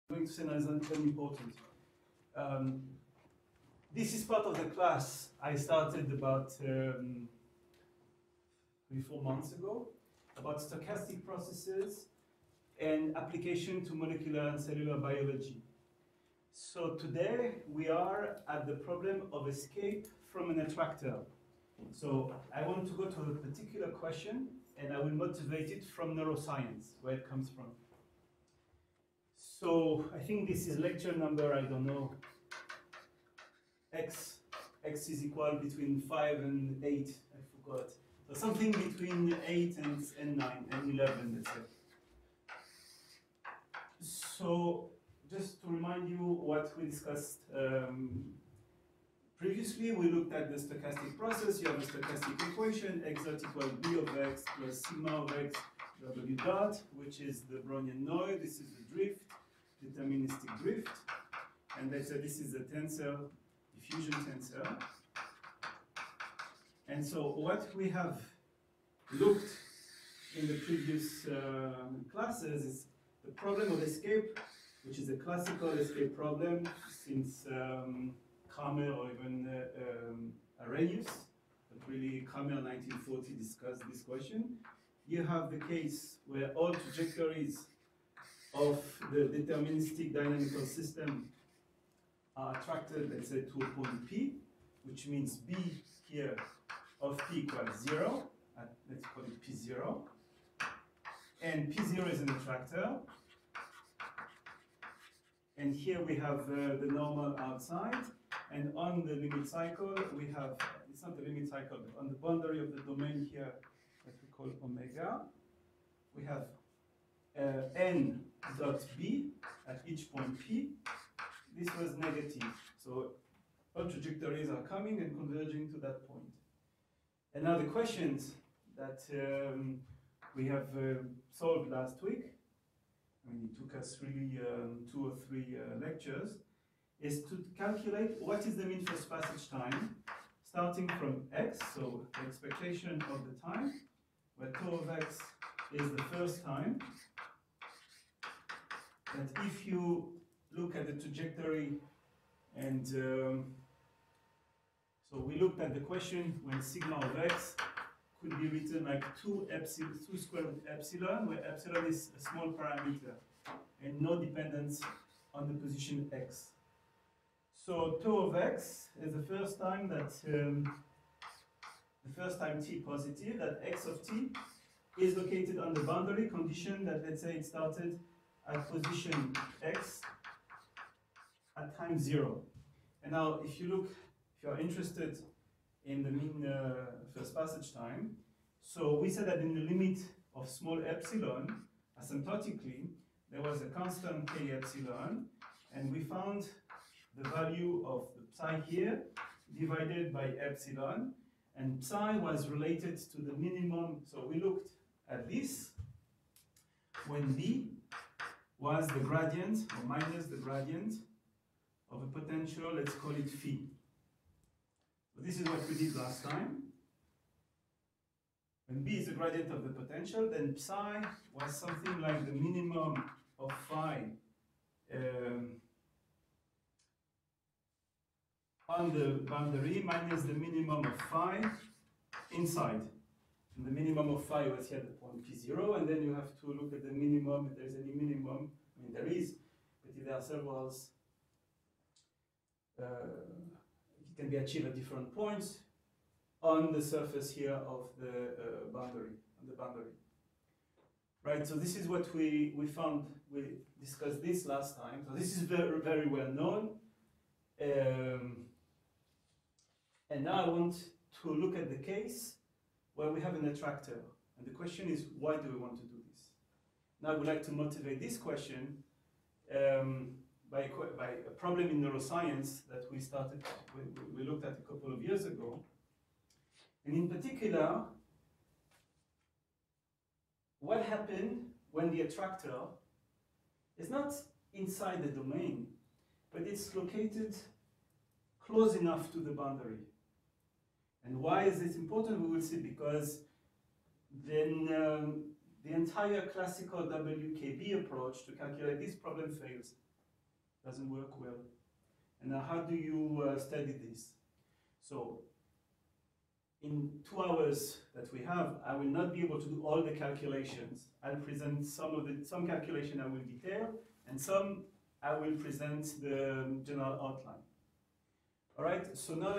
going to say now is very important. This is part of the class I started about 3-4 months ago about stochastic processes and application to molecular and cellular biology. So today we are at the problem of escape from an attractor. So I want to go to a particular question and I will motivate it from neuroscience, where it comes from. So I think this is lecture number, I don't know, X is equal between 5 and 8, I forgot. So something between 8 and 9 and 11, let's say. So just to remind you what we discussed previously, we looked at the stochastic process. You have a stochastic equation, x dot equals b of x plus sigma of x w dot, which is the Brownian noise. This is the drift, deterministic drift. And let's say this is the tensor, diffusion tensor. And so what we have looked in the previous classes is the problem of escape, which is a classical escape problem since Kramer or even Arrhenius, but really Kramer 1940 discussed this question. You have the case where all trajectories of the deterministic dynamical system are attracted, let's say, to a point P, which means B here of P equals 0, let's call it P0. And P0 is an attractor. And here we have the normal outside. And on the limit cycle, we have, it's not the limit cycle, but on the boundary of the domain here, that we call omega, we have n dot b at each point P. This was negative. So all trajectories are coming and converging to that point. And now the questions that we have solved last week, I mean, it took us really 2 or 3 lectures, is to calculate what is the mean first passage time, starting from x, so the expectation of the time, where tau of x is the first time. That if you look at the trajectory and so we looked at the question when sigma of x could be written like 2 square root epsilon, where epsilon is a small parameter and no dependence on the position x. So tau of x is the first time that t positive, that x of t is located on the boundary condition that, let's say, it started at position x at time 0. And now if you look, if you are interested in the mean first passage time, so we said that in the limit of small epsilon, asymptotically, there was a constant k epsilon, and we found the value of the psi here divided by epsilon, and psi was related to the minimum. So we looked at this when b was the gradient or minus the gradient of a potential, let's call it phi. So this is what we did last time. When b is the gradient of the potential, then psi was something like the minimum of phi on the boundary minus the minimum of phi inside. And the minimum of phi was here at the point P0, and then you have to look at the minimum, if there's any minimum. I mean, there is, but if there are several, it can be achieved at different points on the surface here of the boundary, on the boundary. Right, so this is what we found, we discussed this last time. So this is very, very well known. And now I want to look at the case where we have an attractor. And the question is, why do we want to do this? Now I would like to motivate this question by a problem in neuroscience that we started, we looked at a couple of years ago. And in particular, what happened when the attractor is not inside the domain, but it's located close enough to the boundary. And why is this important? We will see, because then the entire classical WKB approach to calculate this problem fails. doesn't work well. And now how do you study this? So in 2 hours that we have, I will not be able to do all the calculations. I'll present some calculation I will detail, and some I will present the general outline. All right, so now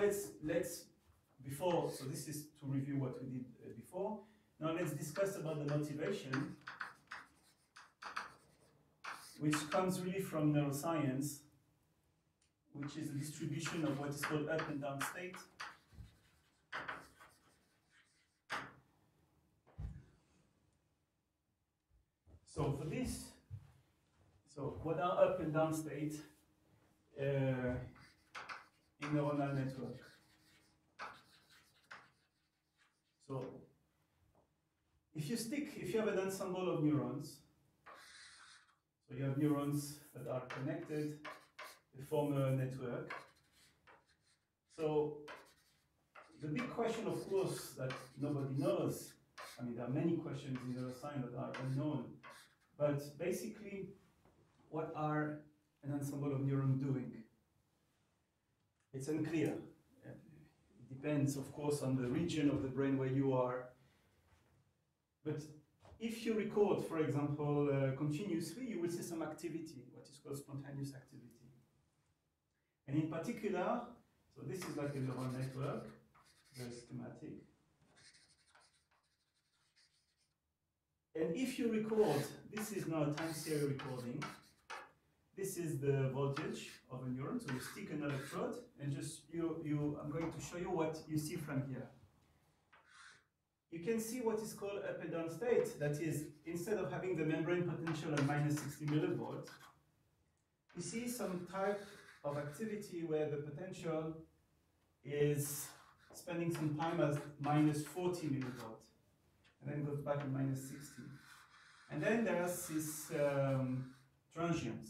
so this is to review what we did before. Now let's discuss about the motivation, which comes really from neuroscience, which is a distribution of what is called up and down state. So for this, so what are up and down state in neuronal network? So if you have an ensemble of neurons, so you have neurons that are connected, they form a network. So the big question, of course, that nobody knows, I mean, there are many questions in neuroscience that are unknown, but basically, what are an ensemble of neurons doing? It's unclear. It depends, of course, on the region of the brain where you are. But if you record, for example, continuously, you will see some activity, what is called spontaneous activity. And in particular, so this is like a neural network, very schematic. And if you record, this is now a time series recording. This is the voltage of a neuron. So you stick an electrode, and just I'm going to show you what you see from here. You can see what is called up and down state. That is, instead of having the membrane potential at minus 60 millivolts, you see some type of activity where the potential is spending some time as minus 40 millivolts, and then goes back to minus 60. And then there's this transient.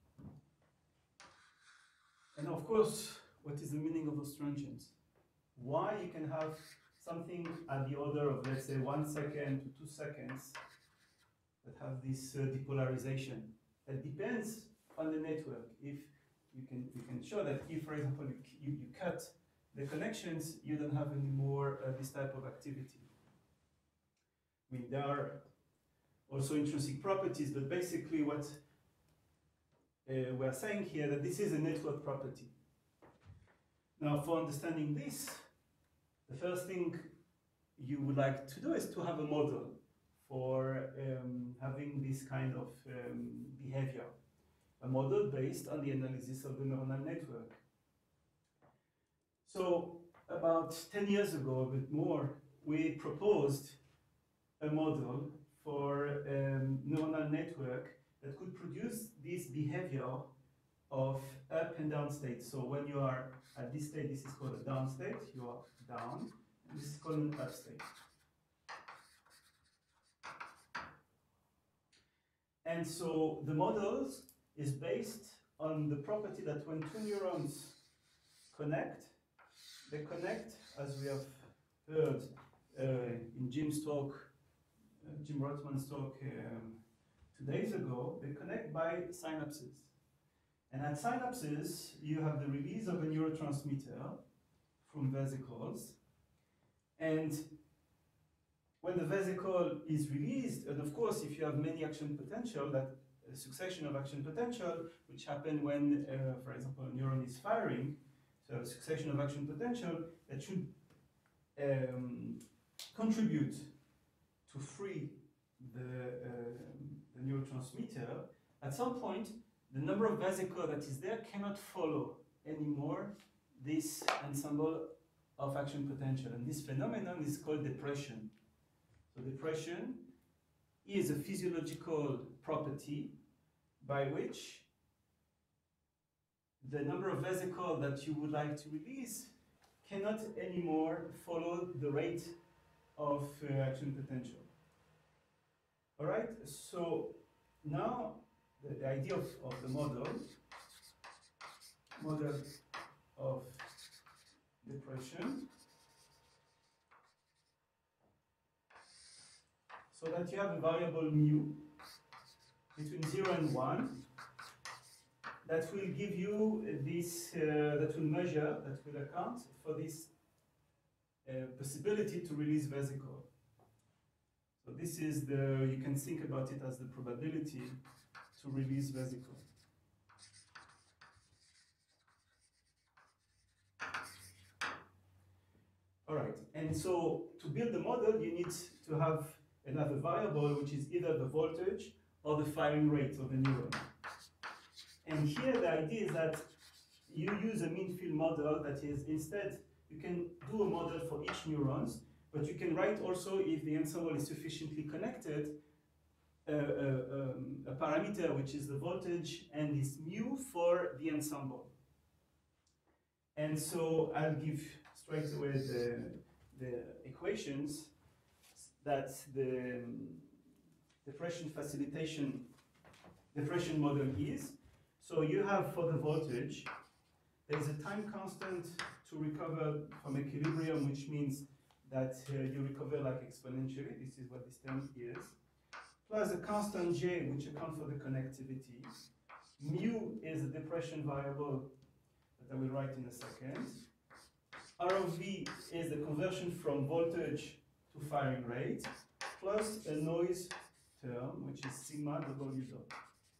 And of course, what is the meaning of those transients? Why you can have something at the order of, let's say, 1 second to 2 seconds that have this depolarization. That depends on the network. If you can show that if, for example, you cut the connections, you don't have any more this type of activity. I mean, there are also intrinsic properties, but basically what we're saying here that this is a network property. Now, for understanding this, the first thing you would like to do is to have a model for having this kind of behavior. A model based on the analysis of the neuronal network. So about 10 years ago, a bit more, we proposed a model for a neuronal network that could produce this behavior of up and down state. So when you are at this state, this is called a down state, you are down, and this is called an up state. And so the model is based on the property that when two neurons connect, they connect, as we have heard in Jim's talk, Jim Rothman's talk 2 days ago, they connect by synapses. And at synapses, you have the release of a neurotransmitter from vesicles. And when the vesicle is released, and of course, if you have many action potential, that a succession of action potential, which happen when, for example, a neuron is firing, so a succession of action potential that should contribute to free the neurotransmitter, at some point, the number of vesicles that is there cannot follow anymore this ensemble of action potential. And this phenomenon is called depression. So depression is a physiological property by which the number of vesicles that you would like to release cannot anymore follow the rate of action potential. All right, so now the idea of the model of depression, so that you have a variable mu between 0 and 1, that will give you this, that will measure, that will account for this possibility to release vesicle. So this is the, you can think about it as the probability to release vesicle. All right, and so to build the model, you need to have another variable, which is either the voltage or the firing rate of the neuron. And here the idea is that you use a mean field model that is instead, you can do a model for each neurons, but you can write also, if the ensemble is sufficiently connected, a parameter which is the voltage and is mu for the ensemble. And so I'll give straight away the equations that the diffraction model is. So you have for the voltage, there is a time constant to recover from equilibrium, which means that you recover like exponentially. This is what this term is. Plus a constant J, which accounts for the connectivity. Mu is the depression variable that I will write in a second. R of V is the conversion from voltage to firing rate, plus a noise term, which is sigma W dot.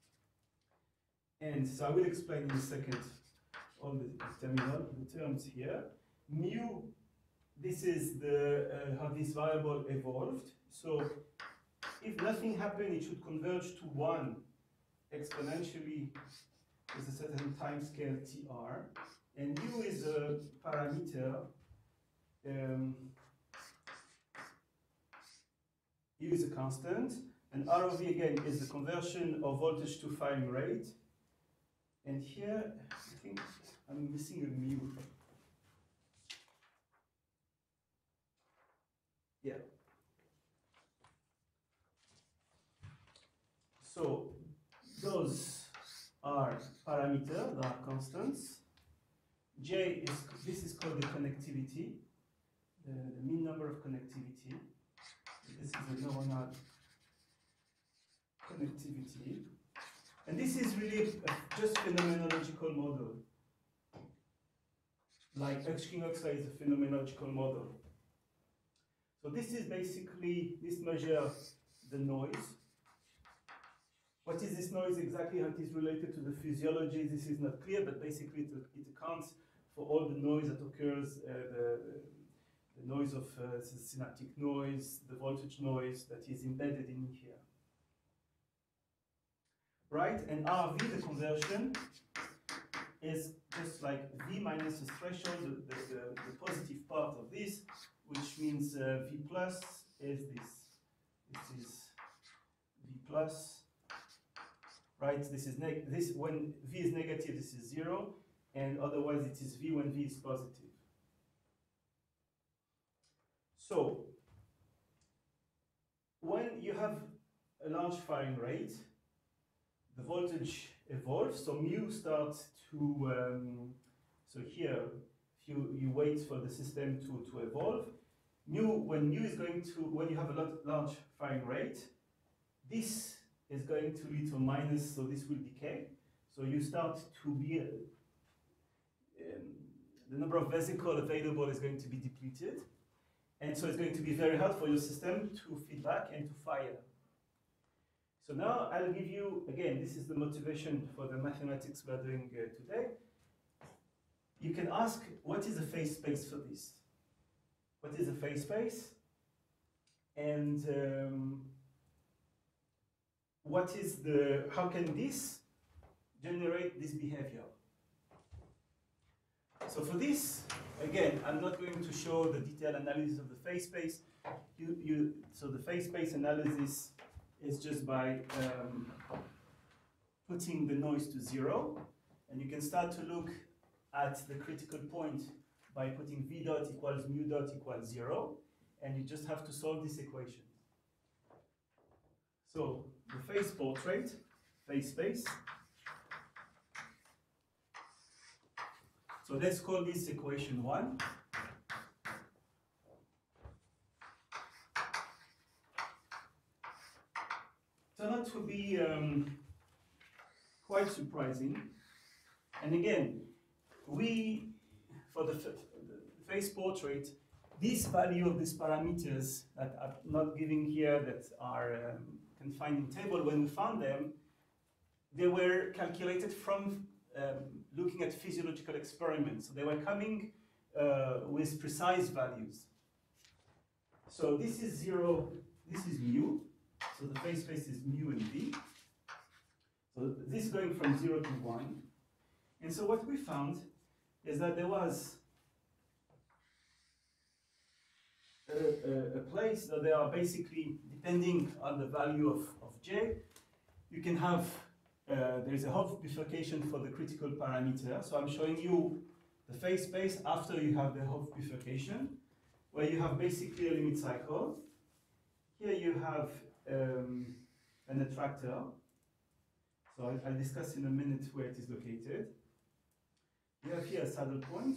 And so I will explain in a second all the terms here. Mu, this is the how this variable evolved. So if nothing happened, it should converge to 1 exponentially with a certain time scale TR. And U is a parameter. U is a constant. And R of V again is the conversion of voltage to firing rate. And here, I think I'm missing a mu. Yeah. So those are parameters, they are constants. J is, this is called the connectivity, the mean number of connectivity. This is the neuronal connectivity. And this is really just phenomenological model. Like X-King-Oxley is a phenomenological model. So this is basically, this measures the noise. What is this noise exactly? How it is related to the physiology? This is not clear, but basically it accounts for all the noise that occurs, the noise of the synaptic noise, the voltage noise that is embedded in here. Right? And RV, the conversion, is just like V minus the threshold, the positive part of this, which means V plus is this. This is V plus. Right? This is when V is negative, this is 0, and otherwise it is V when V is positive. So when you have a large firing rate, the voltage evolves, so mu starts to, so here, if you wait for the system to evolve, when mu is going to, when you have a large firing rate, this is going to lead to a minus, so this will decay. So you start to be, the number of vesicles available is going to be depleted. And so it's going to be very hard for your system to feed back and to fire. So now I'll give you, again, this is the motivation for the mathematics we're doing today. You can ask, what is the phase space for this? What is the phase space? And what is the, how can this generate this behavior? So for this, again, I'm not going to show the detailed analysis of the phase space. So the phase space analysis is just by putting the noise to 0. And you can start to look at the critical point by putting V dot equals mu dot equals 0. And you just have to solve this equation. So the phase portrait, phase space. So let's call this equation 1. Turned out to be quite surprising. And again, for the phase portrait, this value of these parameters that I'm not giving here, that are confined in table, when we found them, they were calculated from looking at physiological experiments. So they were coming with precise values. So this is 0, this is mu. So the phase space is mu and v. So this going from 0 to 1. And so what we found is that there was a place that they are basically, depending on the value of j, you can have, there is a Hopf bifurcation for the critical parameter. So I'm showing you the phase space after you have the Hopf bifurcation, where you have basically a limit cycle. Here you have an attractor. So I'll discuss in a minute where it is located. You have here a saddle point,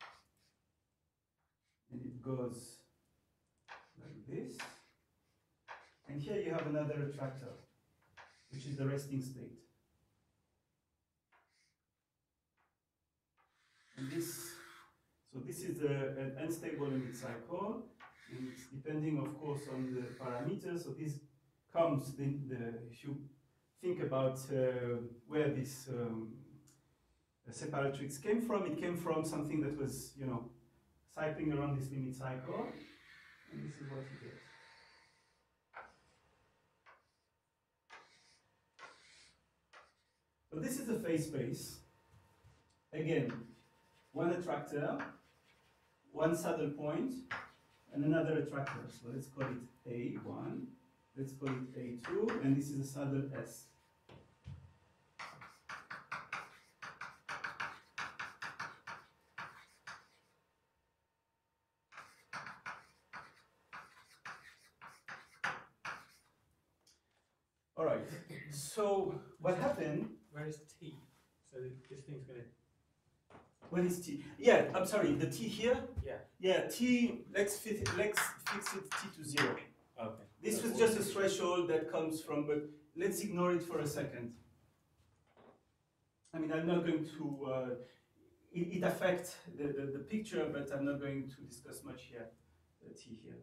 and it goes like this. And here you have another attractor, which is the resting state. And so this is an unstable limit cycle, and it's depending, of course, on the parameters. So this comes, if you think about where this separatrix came from, it came from something that was, cycling around this limit cycle, and this is what you get. So this is the phase space. Again, one attractor, one saddle point, and another attractor. So let's call it A1, let's call it A2, and this is a saddle S. All right, so what happened? Where is T? So this thing's going to... What is T? Yeah, I'm sorry, the T here? Yeah. Yeah, T, let's fix it T to 0. Okay. This was just a threshold that comes from, but let's ignore it for a second. I mean, I'm not going to, it affects the picture, but I'm not going to discuss much here, the T here.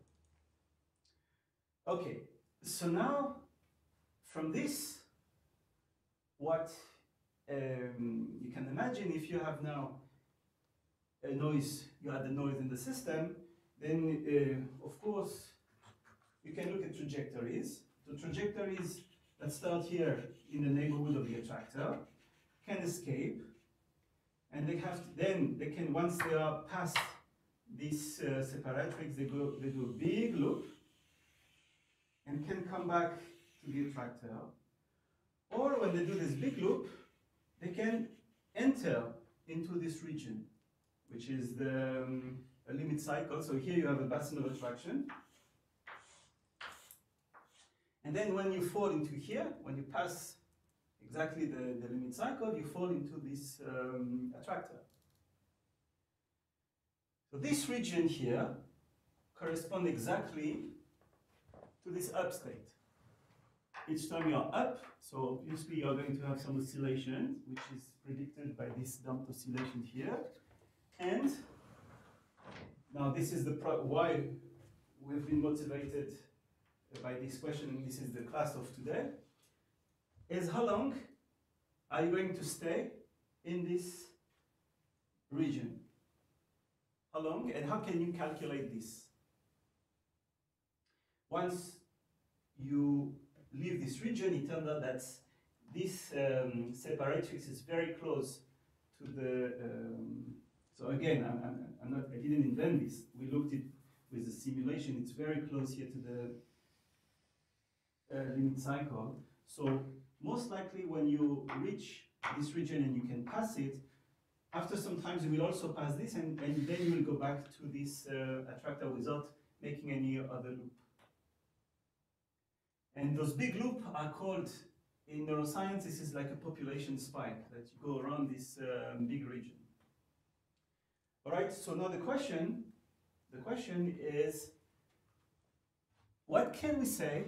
Okay, so now, from this, what you can imagine, if you have now a noise, you had the noise in the system, then of course you can look at trajectories. So trajectories that start here in the neighborhood of the attractor can escape, and they have to, then they can, once they are past this separatrix, they do a big loop and can come back to the attractor. Or when they do this big loop, they can enter into this region, which is the limit cycle. So here you have a basin of attraction. And then when you fall into here, when you pass exactly the limit cycle, you fall into this attractor. So this region here corresponds exactly to this up state. Each time you are up, so obviously you are going to have some oscillation, which is predicted by this damped oscillation here. And now this is the why we've been motivated by this question, and this is the class of today, is how long are you going to stay in this region? How long, and how can you calculate this? Once you leave this region, it turns out that this separatrix is very close to the, so again, I didn't invent this. We looked at it with the simulation. It's very close here to the limit cycle. So most likely when you reach this region and you can pass it, after some time you will also pass this, and then you will go back to this attractor without making any other loop. And those big loops are called, in neuroscience, this is like a population spike, that you go around this big region. All right, so now the question is, what can we say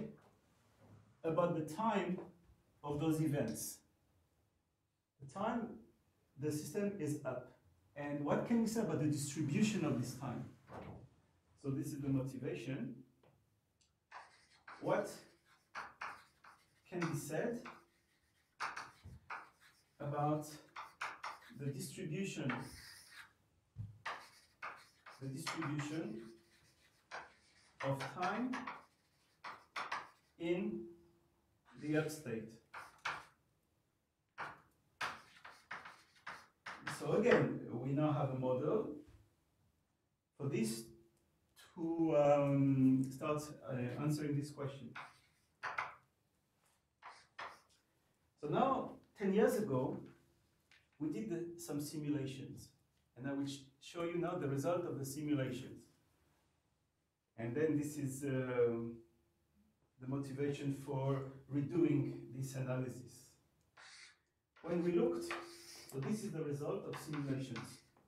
about the time of those events? The time the system is up. And what can we say about the distribution of this time? So this is the motivation. What can be said about the distribution of time in the up state? So again, we now have a model for this to start answering this question. So now, 10 years ago, we did some simulations, and I will show you now the result of the simulations. And then this is the motivation for redoing this analysis. When we looked, so this is the result of simulations.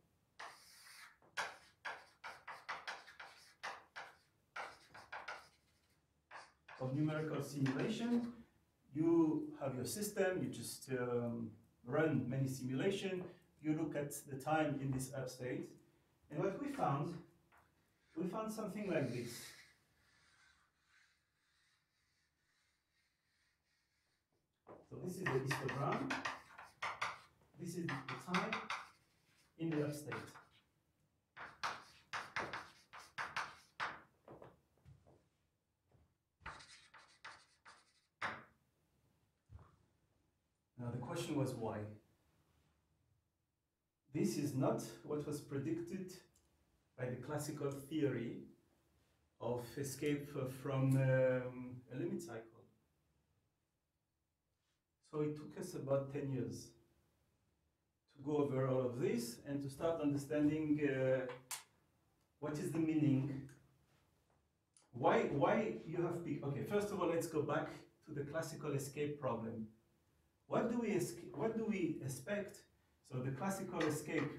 Of numerical simulation, you have your system, you just run many simulations, you look at the time in this up state, and what we found something like this. So this is the histogram, this is the time in the up state. Now the question was why? This is not what was predicted by the classical theory of escape from a limit cycle. So it took us about 10 years to go over all of this and to start understanding what is the meaning. Why you have picked? Okay, first of all, let's go back to the classical escape problem. What do we expect? So the classical escape,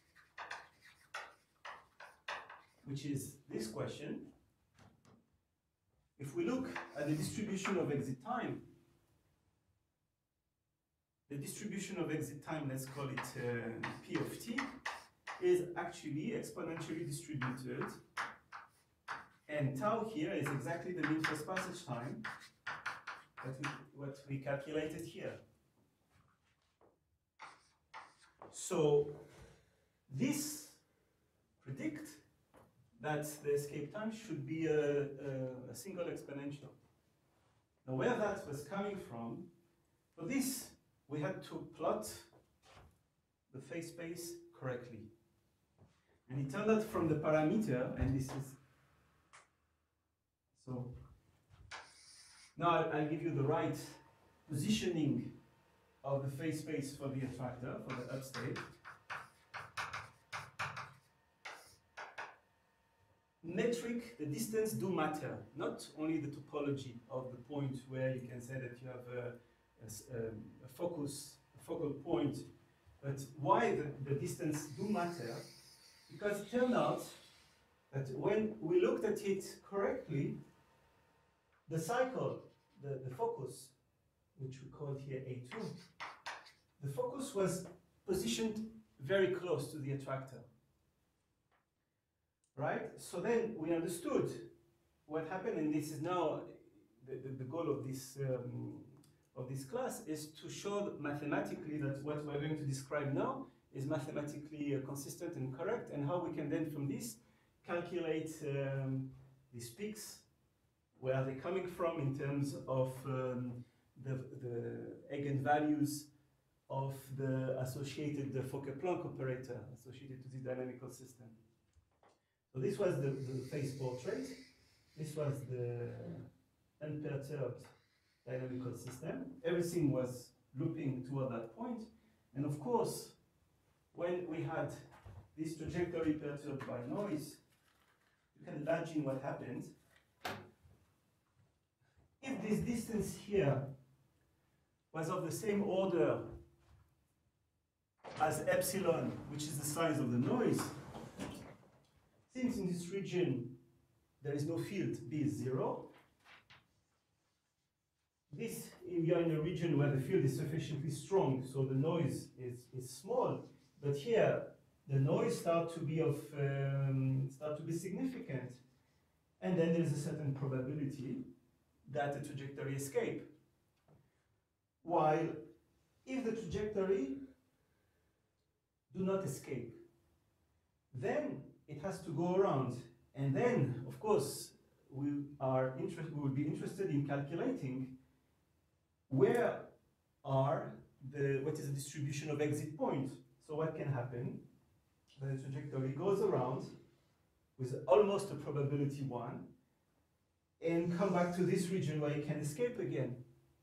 which is this question, if we look at the distribution of exit time, the distribution of exit time, let's call it P of t, is actually exponentially distributed, and tau here is exactly the mean first passage time what we calculated here. So this predicts that the escape time should be a single exponential. Now where that was coming from, for this we had to plot the phase space correctly. And it turned out from the parameter, and this is, so now I'll give you the right positioning of the phase space for the attractor, for the up state. Metric, the distance do matter, not only the topology of the point where you can say that you have a focal point, but why the distance do matter? Because it turned out that when we looked at it correctly, the cycle, the focus, which we called here A2, the focus was positioned very close to the attractor. Right? So then we understood what happened, and this is now the goal of this class, is to show mathematically that what we're going to describe now is mathematically consistent and correct, and how we can then from this calculate these peaks, where are they coming from in terms of the eigenvalues of the associated Fokker-Planck operator associated to this dynamical system. So this was the phase portrait. This was the unperturbed dynamical system. Everything was looping toward that point. And of course, when we had this trajectory perturbed by noise, you can imagine what happened. If this distance here was of the same order as epsilon, which is the size of the noise, since in this region there is no field, B is 0, this, you are in a region where the field is sufficiently strong, so the noise is small, but here the noise start to be significant, and then there is a certain probability that the trajectory escape. While if the trajectory do not escape, then it has to go around, and then of course we will be interested in calculating where what is the distribution of exit point. So what can happen? The trajectory goes around with almost a probability 1 and come back to this region where it can escape again.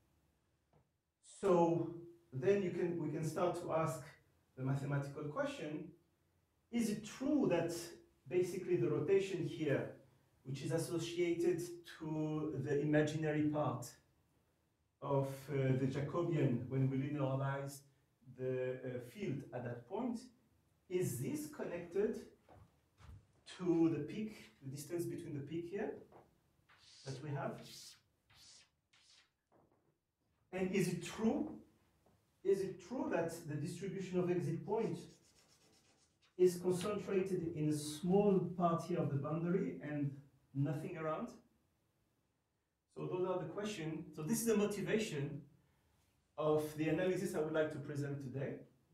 So then we can start to ask the mathematical question, is it true that basically the rotation here, which is associated to the imaginary part of the Jacobian when we linearize the field at that point, is this connected to the peak, the distance between the peak here that we have? And is it true? Is it true that the distribution of exit point is concentrated in a small part here of the boundary and nothing around? So those are the questions. So this is the motivation of the analysis I would like to present today.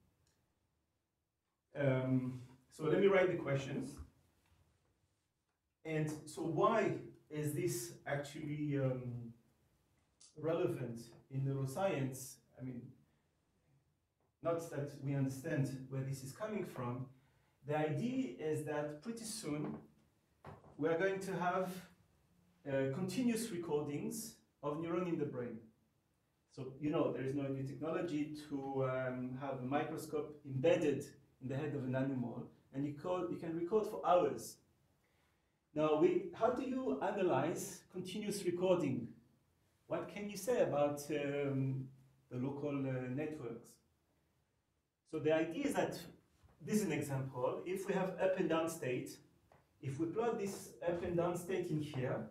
So let me write the questions. And so why is this actually relevant in neuroscience? I mean, not that we understand where this is coming from. The idea is that pretty soon we are going to have continuous recordings of neurons in the brain. So, you know, there is no new technology to have a microscope embedded in the head of an animal, and you can record for hours. Now, how do you analyze continuous recording? What can you say about the local networks? So the idea is that, this is an example, if we have up and down state, if we plot this up and down state in here,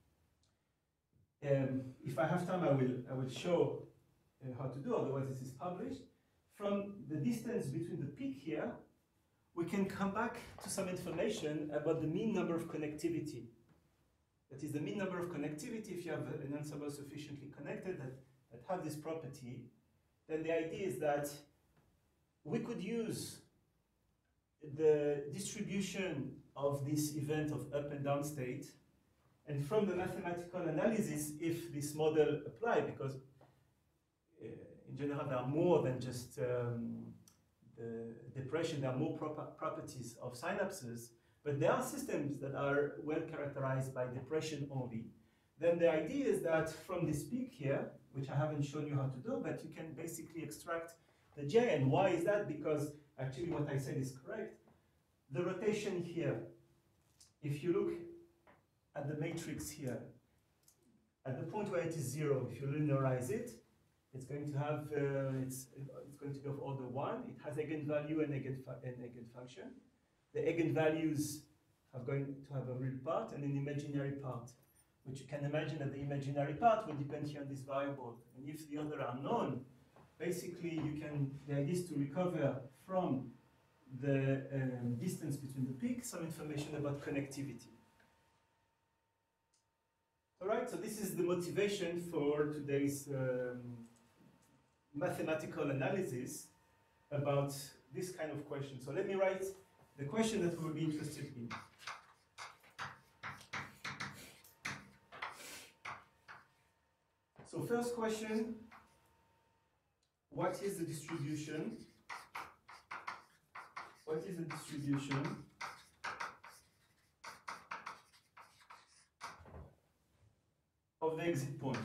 if I have time, I will show how to do, otherwise this is published. From the distance between the peak here, we can come back to some information about the mean number of connectivity. That is the mean number of connectivity. If you have an ensemble sufficiently connected that have this property, then the idea is that we could use the distribution of this event of up and down state, and from the mathematical analysis, if this model apply, because in general there are more than just the depression, there are more properties of synapses, but there are systems that are well characterized by depression only. Then the idea is that from this peak here, which I haven't shown you how to do, but you can basically extract the J. And why is that? Because actually what I said is correct. The rotation here, if you look at the matrix here, at the point where it is 0, if you linearize it, it's going to have it's going to be of order 1. It has eigenvalue and eigenfunction. The eigenvalues are going to have a real part and an imaginary part, which you can imagine that the imaginary part will depend here on this variable. And if the other are known, basically the idea is to recover from the distance between the peaks some information about connectivity. All right, so this is the motivation for today's mathematical analysis about this kind of question. So let me write the question that we will be interested in. So first question, what is the distribution? What is the distribution of the exit point?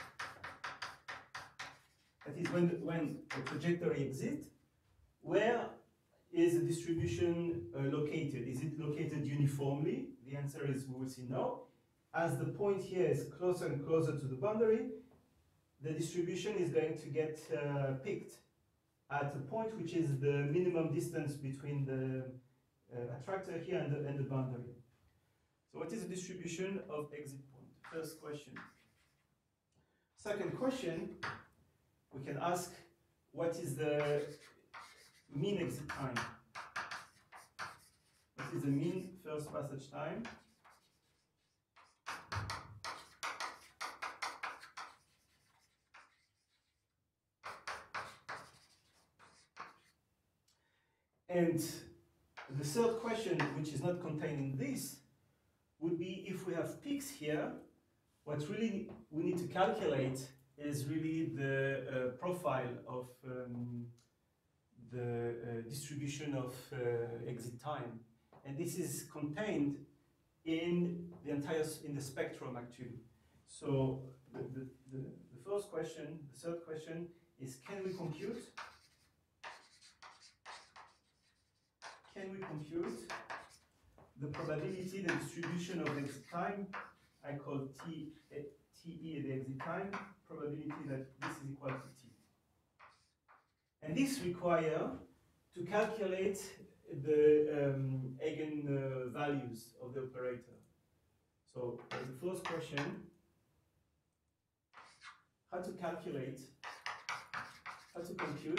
That is when the trajectory exits, where is the distribution located? Is it located uniformly? The answer is, we will see no. As the point here is closer and closer to the boundary, the distribution is going to get picked at a point which is the minimum distance between the attractor here and the boundary. So what is the distribution of exit point? First question. Second question, we can ask what is the mean exit time? What is the mean first passage time? And the third question, which is not contained in this, would be if we have peaks here, what really we need to calculate is really the profile of the distribution of exit time. And this is contained in the entire, in the spectrum actually. So the first question, the third question is, can we compute the probability, the distribution of exit time? I call TE the exit time, probability that this is equal to T. And this requires to calculate the eigenvalues of the operator. So the first question, how to calculate, how to compute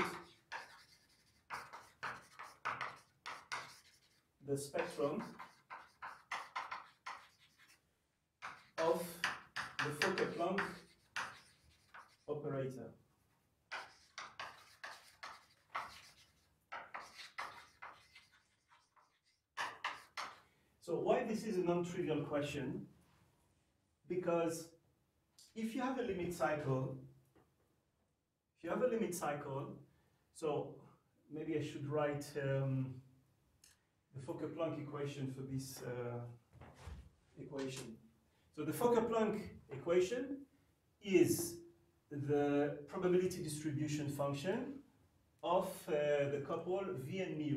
the spectrum of the Fokker-Planck operator. So why this is a non-trivial question? Because if you have a limit cycle, so maybe I should write the Fokker-Planck equation for this equation. So the Fokker-Planck equation is the probability distribution function of the couple V and mu.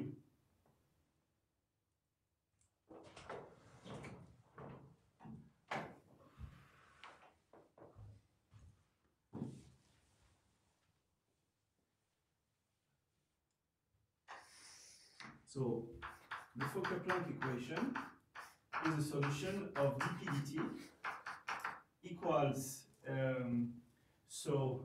So the Fokker-Planck equation is a solution of dp dt equals, so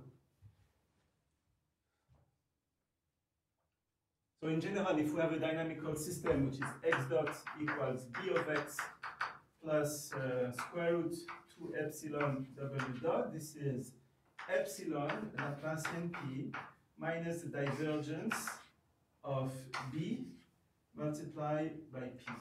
in general, if we have a dynamical system which is x dot equals b of x plus square root 2 epsilon w dot, this is epsilon Laplacian p minus the divergence of b multiplied by p.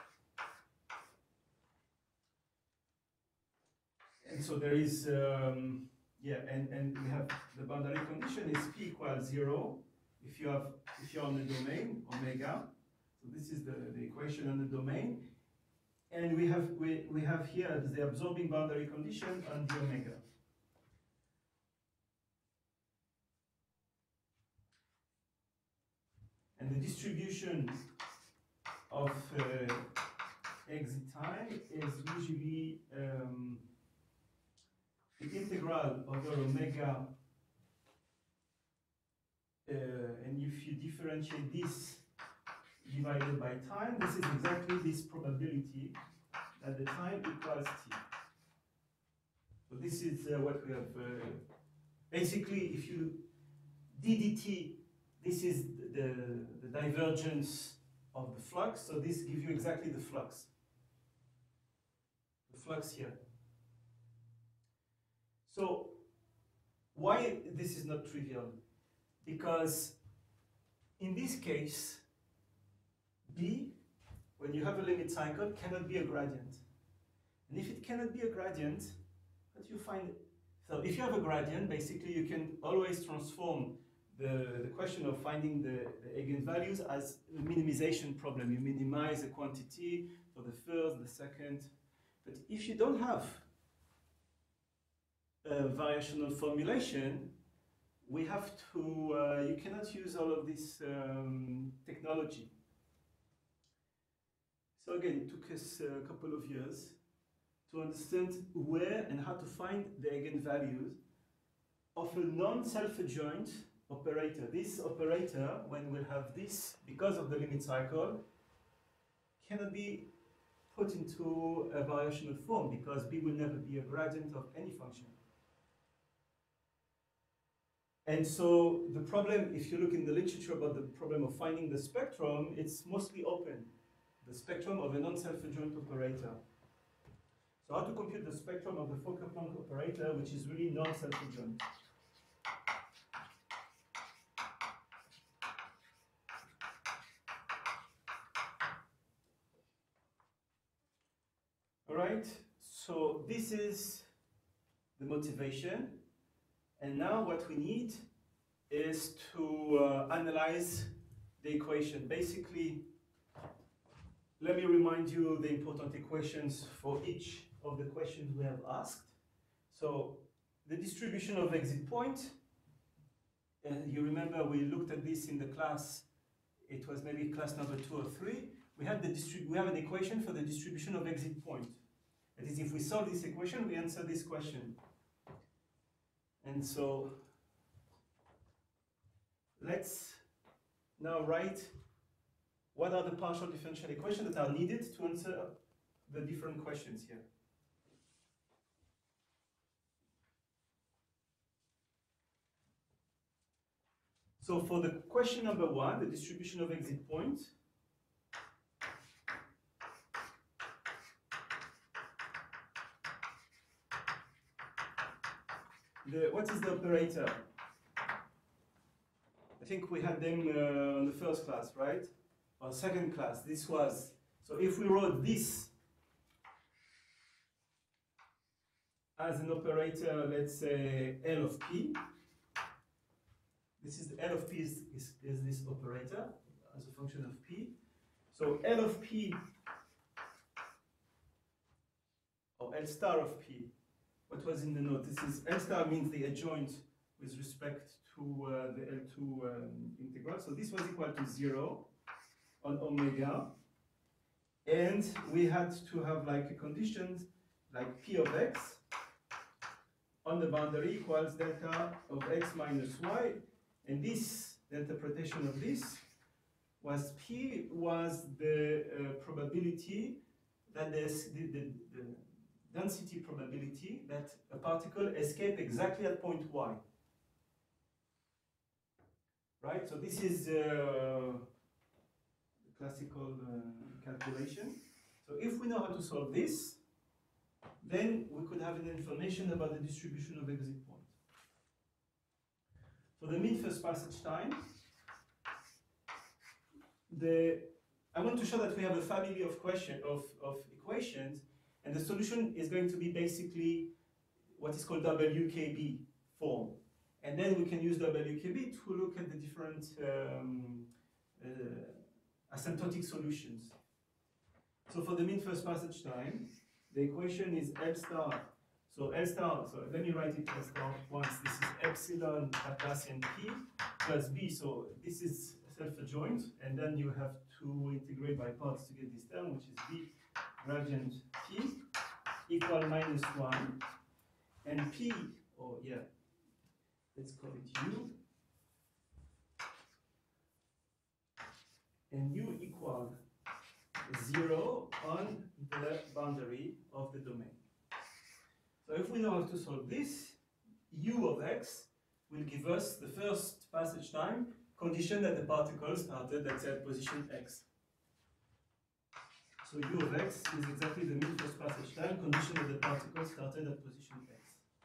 And so there is, and we have the boundary condition is p equals 0 if you're on the domain omega. So this is the equation on the domain, and we have here the absorbing boundary condition on the omega. And the distribution of exit time is usually the integral over omega, and if you differentiate this divided by time, this is exactly this probability that the time equals t. So this is what we have. Basically, if you ddt, this is the divergence of the flux, so this gives you exactly the flux here. So why this is not trivial? Because in this case, B, when you have a limit cycle, cannot be a gradient. And if it cannot be a gradient, what do you find? So if you have a gradient, basically you can always transform the question of finding the eigenvalues as a minimization problem. You minimize the quantity for the first, the second. But if you don't have variational formulation, we have to, you cannot use all of this technology. So again, it took us a couple of years to understand where and how to find the eigenvalues of a non-selfadjoint operator. This operator, when we'll have this, because of the limit cycle, cannot be put into a variational form because B will never be a gradient of any function. And so the problem, if you look in the literature about the problem of finding the spectrum, it's mostly open. The spectrum of a non-self-adjoint operator. So how to compute the spectrum of the Fokker-Planck operator, which is really non-self-adjoint. All right, so this is the motivation. And now what we need is to analyze the equation. Basically, let me remind you the important equations for each of the questions we have asked. So the distribution of exit point, you remember we looked at this in the class, it was maybe class number 2 or 3. We have an equation for the distribution of exit point. That is, if we solve this equation, we answer this question. And so let's now write what are the partial differential equations that are needed to answer the different questions here. So for the question number 1, the distribution of exit point, what is the operator? I think we had them on the first class, right? Or second class. This was, so if we wrote this as an operator, let's say L of P, this is the L of P is this operator as a function of P. So L of P, or L star of P, what was in the note? This is L star means the adjoint with respect to the L2 integral. So this was equal to 0 on omega. And we had to have like a condition like P of x on the boundary equals delta of x minus y. And this, the interpretation of this was P was the probability that the density probability that a particle escape exactly at point y. Right, so this is the classical calculation. So if we know how to solve this, then we could have an information about the distribution of exit point. For the mean first passage time, I want to show that we have a family of equations, and the solution is going to be basically what is called WKB form. And then we can use WKB to look at the different asymptotic solutions. So for the mean first passage time, the equation is L star. So L star, so let me write it L star once. This is epsilon Laplacian P plus B. So this is self-adjoint, and then you have to integrate by parts to get this term, which is B gradient P equal minus 1. And P, let's call it U. And U equal 0 on the boundary of the domain. So if we know how to solve this, U of x will give us the first passage time condition that the particle started at position x. So U of x is exactly the mean first passage time condition that the particle started at position x.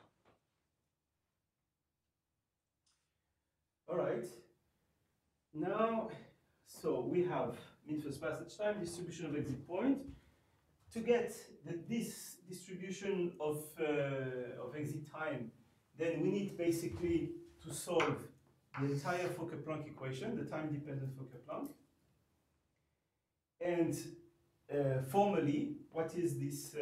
All right. Now, so we have mean first passage time, distribution of exit point. To get this distribution of exit time, then we need basically to solve the entire Fokker-Planck equation, the time-dependent Fokker-Planck. And formally, what is this?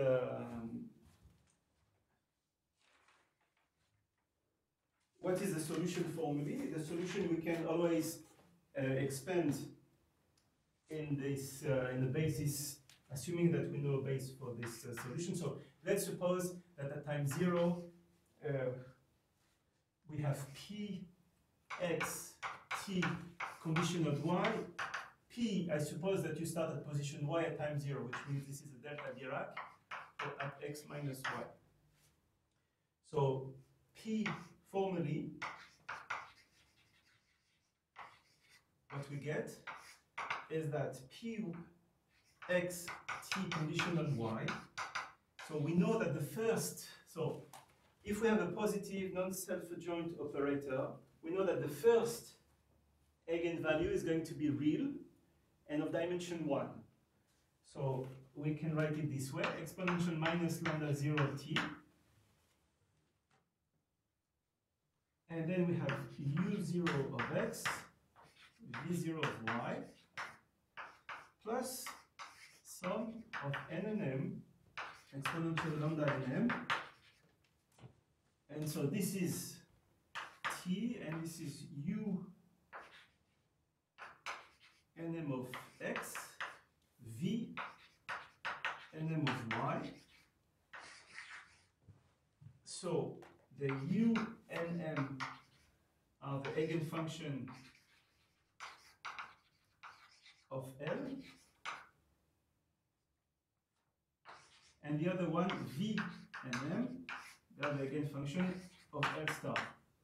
What is the solution formally? The solution we can always expand in this in the basis, assuming that we know a base for this solution. So let's suppose that at time 0 we have P x t condition of y. P, I suppose that you start at position y at time 0, which means this is a delta Dirac at x minus y. So P formally what we get is that p x t conditional y. So we know that the first, so if we have a positive non-self-adjoint operator, we know that the first eigenvalue is going to be real and of dimension 1. So we can write it this way, exponential minus lambda 0 t. And then we have u0 of x, v0 of y, plus sum of n and m, exponential lambda n m. And so this is t, and this is u n m of x, v n m of y. So the u n m are the eigenfunction of L, and the other one, v and m, they are the eigenfunction of L star.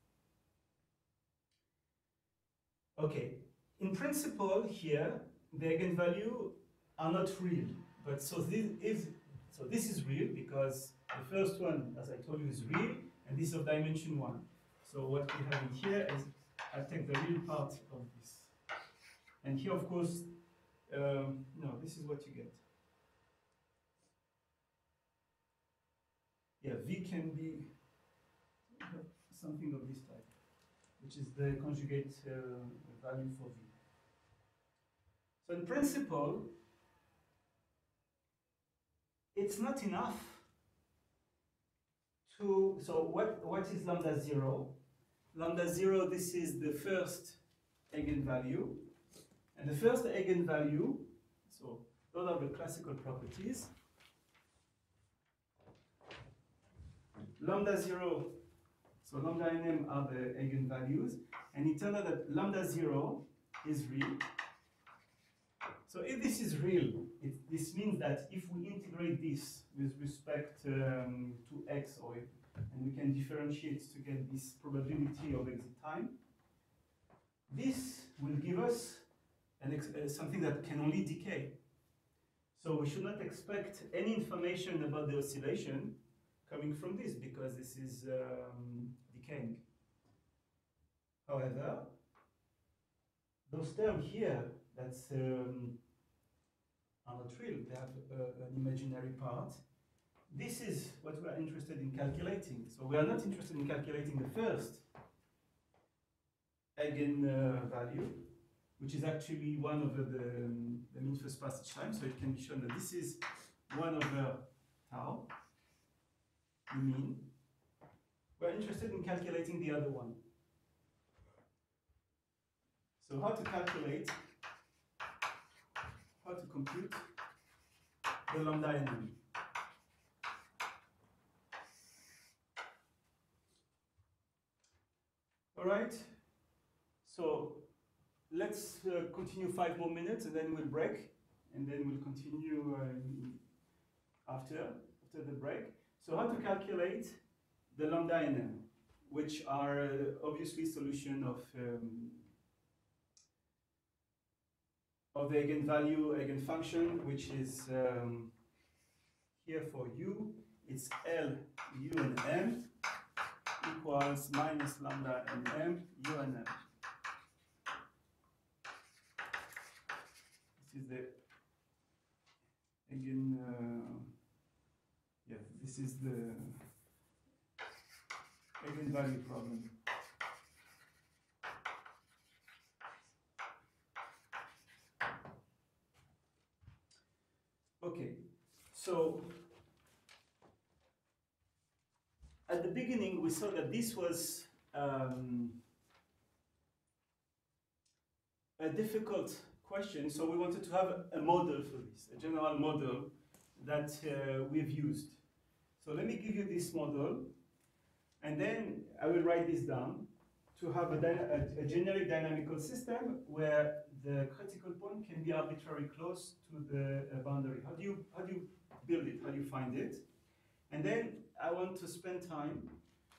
Okay, in principle here, the eigenvalue are not real, but so this is real because the first one, as I told you, is real, and this is of dimension 1. So what we have in here is, I take the real part of this. And here, of course, no, this is what you get. Yeah, V can be something of this type, which is the conjugate value for V. So in principle, it's not enough to, so what is lambda 0? Lambda 0, this is the first eigenvalue. And the first eigenvalue, so those are the classical properties. Lambda 0, so lambda and m are the eigenvalues. And it turns out that lambda 0 is real. So if this is real, this means that if we integrate this with respect to x, and we can differentiate to get this probability of exit time, this will give us something that can only decay. So we should not expect any information about the oscillation coming from this, because this is decaying. However, those terms here, that's are not real. They have an imaginary part. This is what we are interested in calculating. So we are not interested in calculating the first eigenvalue, which is actually 1 over the mean first passage time. So it can be shown that this is 1 over tau, the mean. We're interested in calculating the other one. So how to calculate, how to compute the lambda and m. All right, so let's continue 5 more minutes and then we'll break, and then we'll continue after the break. So how to calculate the lambda and m, which are obviously solution of the eigenvalue, eigenfunction, which is here for u, it's L, u and m, equals minus lambda and m, u and m. This is the this is the eigenvalue problem. Okay, so at the beginning we saw that this was a difficult question, so we wanted to have a model for this, a general model that we've used. So let me give you this model, and then I will write this down to have a generic dynamical system where the critical point can be arbitrarily close to the boundary. How do you build it? How do you find it? And then I want to spend time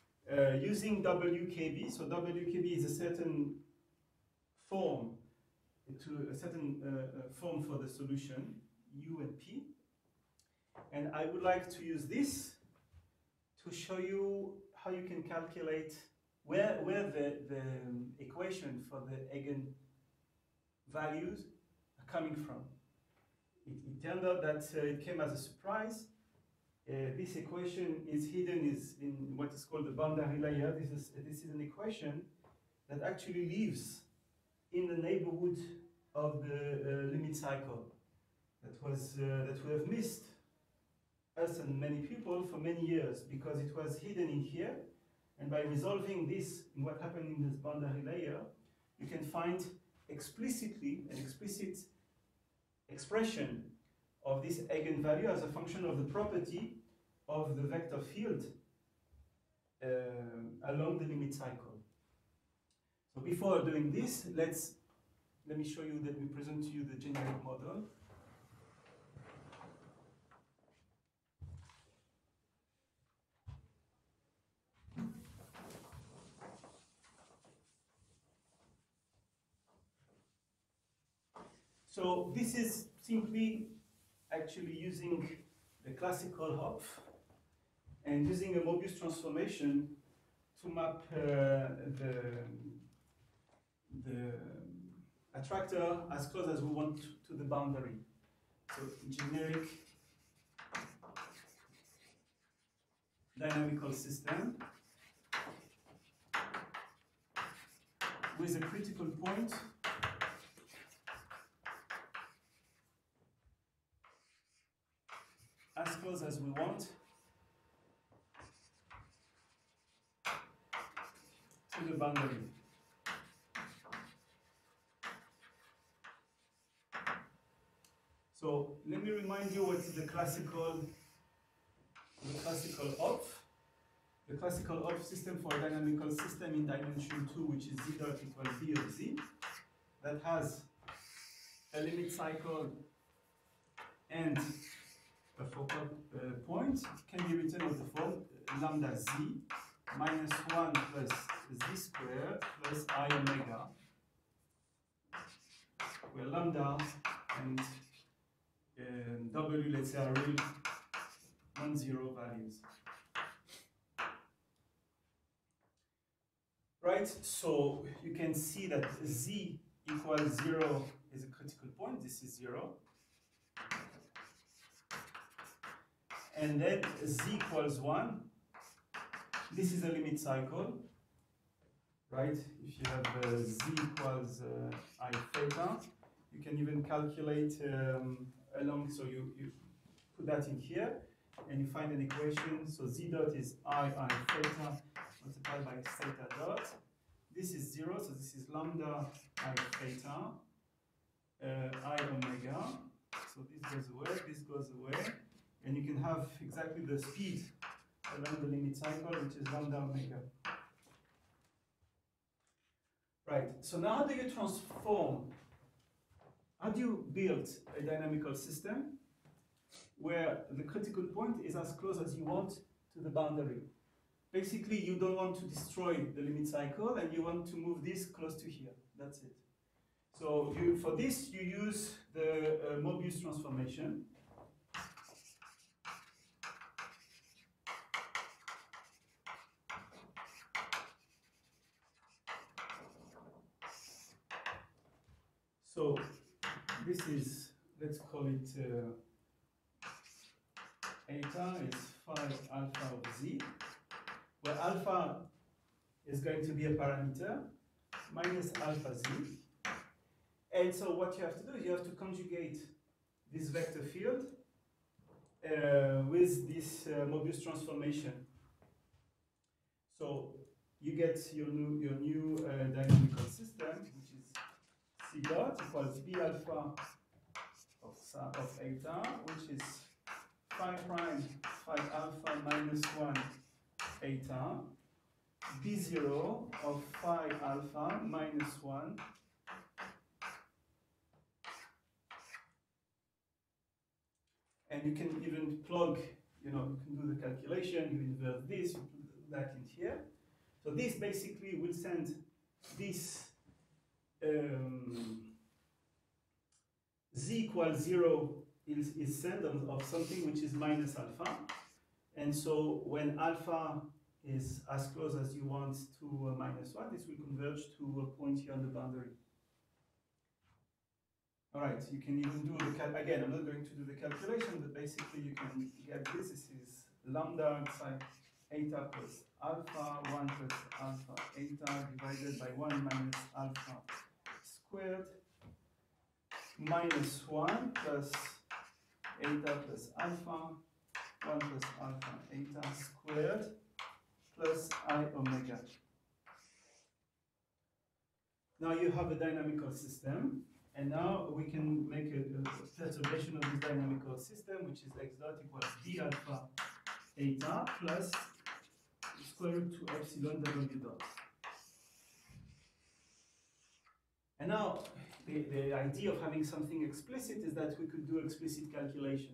using WKB. So WKB is a certain form to a certain form for the solution, U and P. And I would like to use this to show you how you can calculate where the equation for the eigenvalues are coming from. It turned out that it came as a surprise. This equation is hidden in what is called the boundary layer. This is an equation that actually lives in the neighborhood of the limit cycle that we have missed, us and many people, for many years, because it was hidden in here. And by resolving this, what happened in this boundary layer, you can find explicitly an explicit expression of this eigenvalue as a function of the property of the vector field along the limit cycle. So before doing this, let me show you, let me present to you the generic model. So this is simply actually using the classical Hopf and using a Mobius transformation to map the attractor as close as we want to the boundary. So generic dynamical system with a critical point as close as we want to the boundary. So let me remind you what is the classical Hopf. The classical Hopf system for a dynamical system in dimension 2, which is z dot equals b of z, that has a limit cycle and a focal point, can be written as the form lambda z minus 1 plus z squared plus I omega, where lambda and w, let's say, are real non-zero values. Right, so you can see that z equals 0 is a critical point. This is 0. And then z equals 1. This is a limit cycle, right? If you have z equals I theta, you can even calculate along, so you put that in here, and you find an equation. So z dot is I theta multiplied by theta dot. This is 0, so this is lambda I theta I omega. So this goes away, this goes away. And you can have exactly the speed along the limit cycle, which is lambda omega. Right, so now how do you transform, how do you build a dynamical system where the critical point is as close as you want to the boundary? Basically, you don't want to destroy the limit cycle and you want to move this close to here. That's it. So for this, you use the Mobius transformation. So this is, let's call it eta is 5 alpha of z, where alpha is going to be a parameter minus alpha z. And so what you have to do is you have to conjugate this vector field with this Mobius transformation. So you get your new dynamical system, which is c dot equals b alpha of eta, which is 5 prime 5 alpha minus 1 eta, b0 of 5 alpha minus 1 . And you can even plug, you can do the calculation, you invert this, you put that in here. So this basically will send this equals 0 is said of something which is minus alpha. And so when alpha is as close as you want to minus 1, this will converge to a point here on the boundary. All right, you can even do the again, I'm not going to do the calculation, but basically you can get this. This is lambda psi eta plus alpha 1 plus alpha eta divided by 1 minus alpha squared minus 1 plus eta plus alpha 1 plus alpha eta squared plus I omega. Now you have a dynamical system, and now we can make a perturbation of this dynamical system, which is x dot equals d alpha eta plus square root 2 epsilon w dot. And now the idea of having something explicit is that we could do explicit calculation.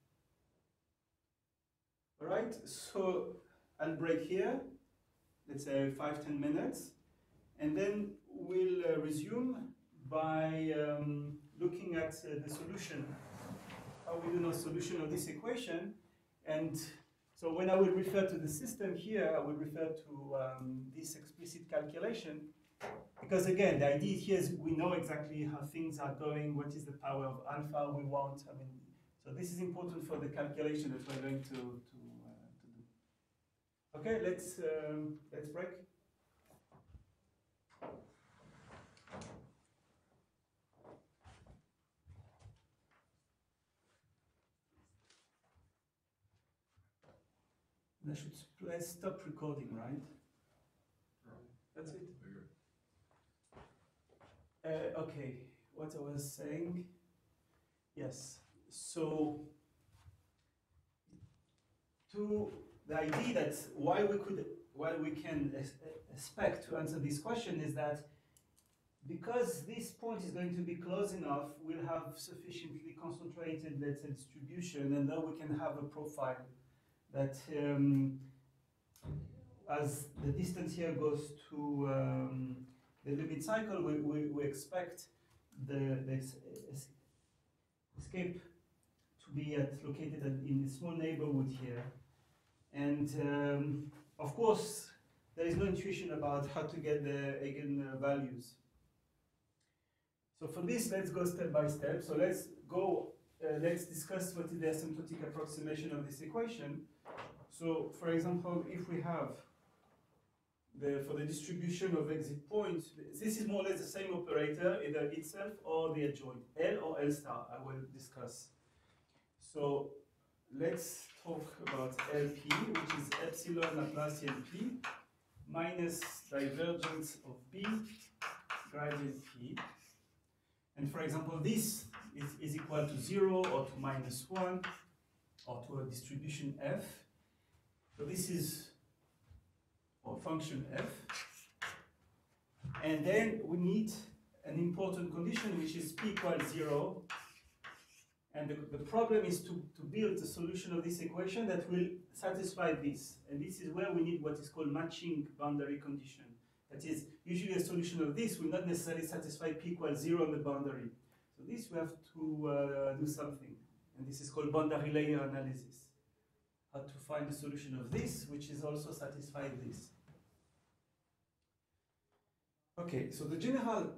All right, so I'll break here, let's say 5–10 minutes, and then we'll resume by looking at the solution, how we do the solution of this equation. And so when I will refer to the system here, I will refer to this explicit calculation, because again, the idea here is we know exactly how things are going, what is the power of alpha we want. I mean, so this is important for the calculation that we're going to do. Okay, let's break. I should stop recording, right? That's it. Okay, what I was saying. Yes. So, to the idea that why we can expect to answer this question is that because this point is going to be close enough, we'll have sufficiently concentrated, let's say, distribution, and then we can have a profile that as the distance here goes to the limit cycle, we expect the escape to be located in a small neighborhood here. And of course, there is no intuition about how to get the eigenvalues. So for this, let's go step by step. So let's discuss what is the asymptotic approximation of this equation. So for example, if we have for the distribution of exit points, this is more or less the same operator, either itself or the adjoint, L or L star, I will discuss. So let's talk about LP, which is epsilon Laplacian P minus divergence of B gradient P. And for example, this is equal to 0 or to -1 or to a distribution F. So this is our function F. And then we need an important condition, which is P equals 0. And the problem is to build a solution of this equation that will satisfy this. And this is where we need what is called matching boundary condition. That is, usually a solution of this will not necessarily satisfy P equals 0 on the boundary. So this we have to do something. And this is called boundary layer analysis. How to find the solution of this, which is also satisfy this. Okay, so the general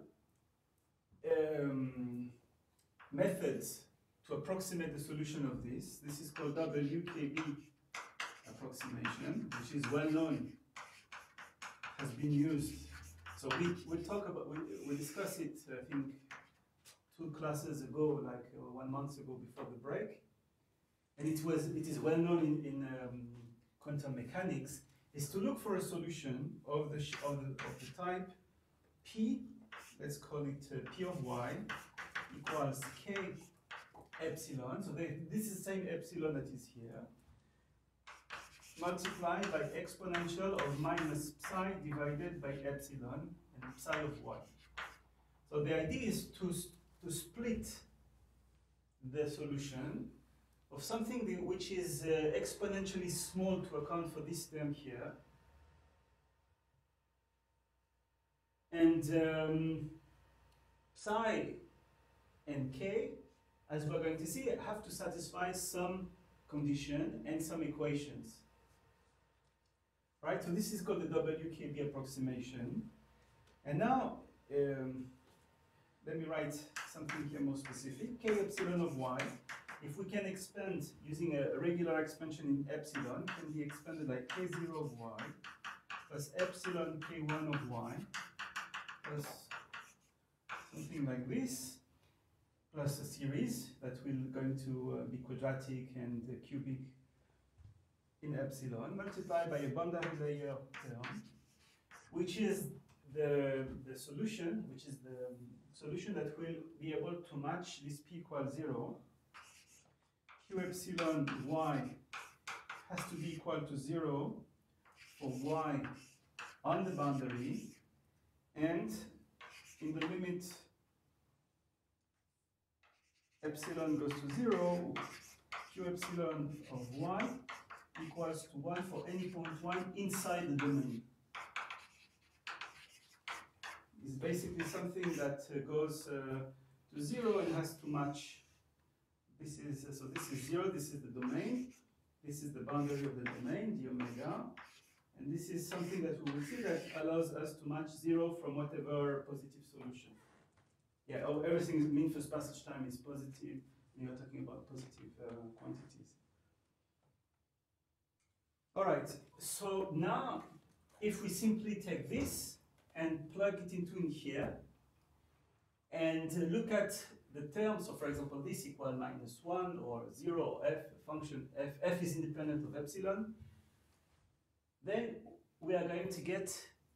methods to approximate the solution of this is called WKB approximation, which is well known, has been used. So we'll talk about, we'll discuss it, I think, 2 classes ago, like 1 month ago before the break. And it is well known in quantum mechanics, is to look for a solution of the type P, let's call it P of y, equals K epsilon. So this is the same epsilon that is here, multiplied by exponential of minus psi divided by epsilon and psi of y. So the idea is to split the solution of something which is exponentially small to account for this term here. And psi and k as we're going to see, have to satisfy some condition and some equations. Right, so this is called the WKB approximation. And now, let me write something here more specific. K epsilon of y, if we can expand using a regular expansion in epsilon, can be expanded like K0 of y plus epsilon K1 of y plus something like this, plus a series that will going to be quadratic and cubic in epsilon, multiplied by a boundary layer term, which is the solution, that will be able to match this p equals 0. Q epsilon y has to be equal to 0 for y on the boundary, and in the limit epsilon goes to 0, Q epsilon of y equals to 1 for any point 1 inside the domain. It's basically something that goes to 0 and has to match. This is 0, this is the domain, this is the boundary of the domain, the omega, and this is something that we will see that allows us to match 0 from whatever positive solution. Yeah, everything mean first passage time is positive, and you're talking about positive quantities. All right, so now if we simply take this and plug it into in here and look at the term, so for example this equal -1 or 0 or f, function f is independent of epsilon, then we are going to get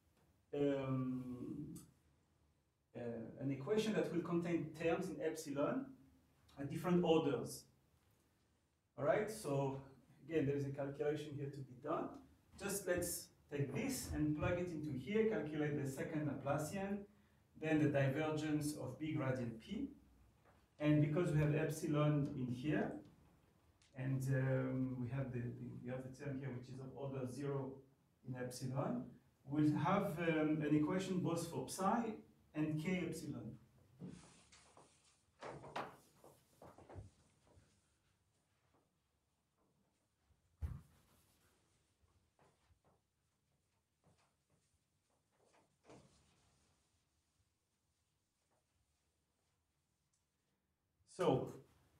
an equation that will contain terms in epsilon at different orders. All right, so again, there is a calculation here to be done. Just let's take this and plug it into here, calculate the second Laplacian, then the divergence of B gradient P. And because we have epsilon in here, and we have the term here which is of order 0 in epsilon, we'll have an equation both for psi and k epsilon. So,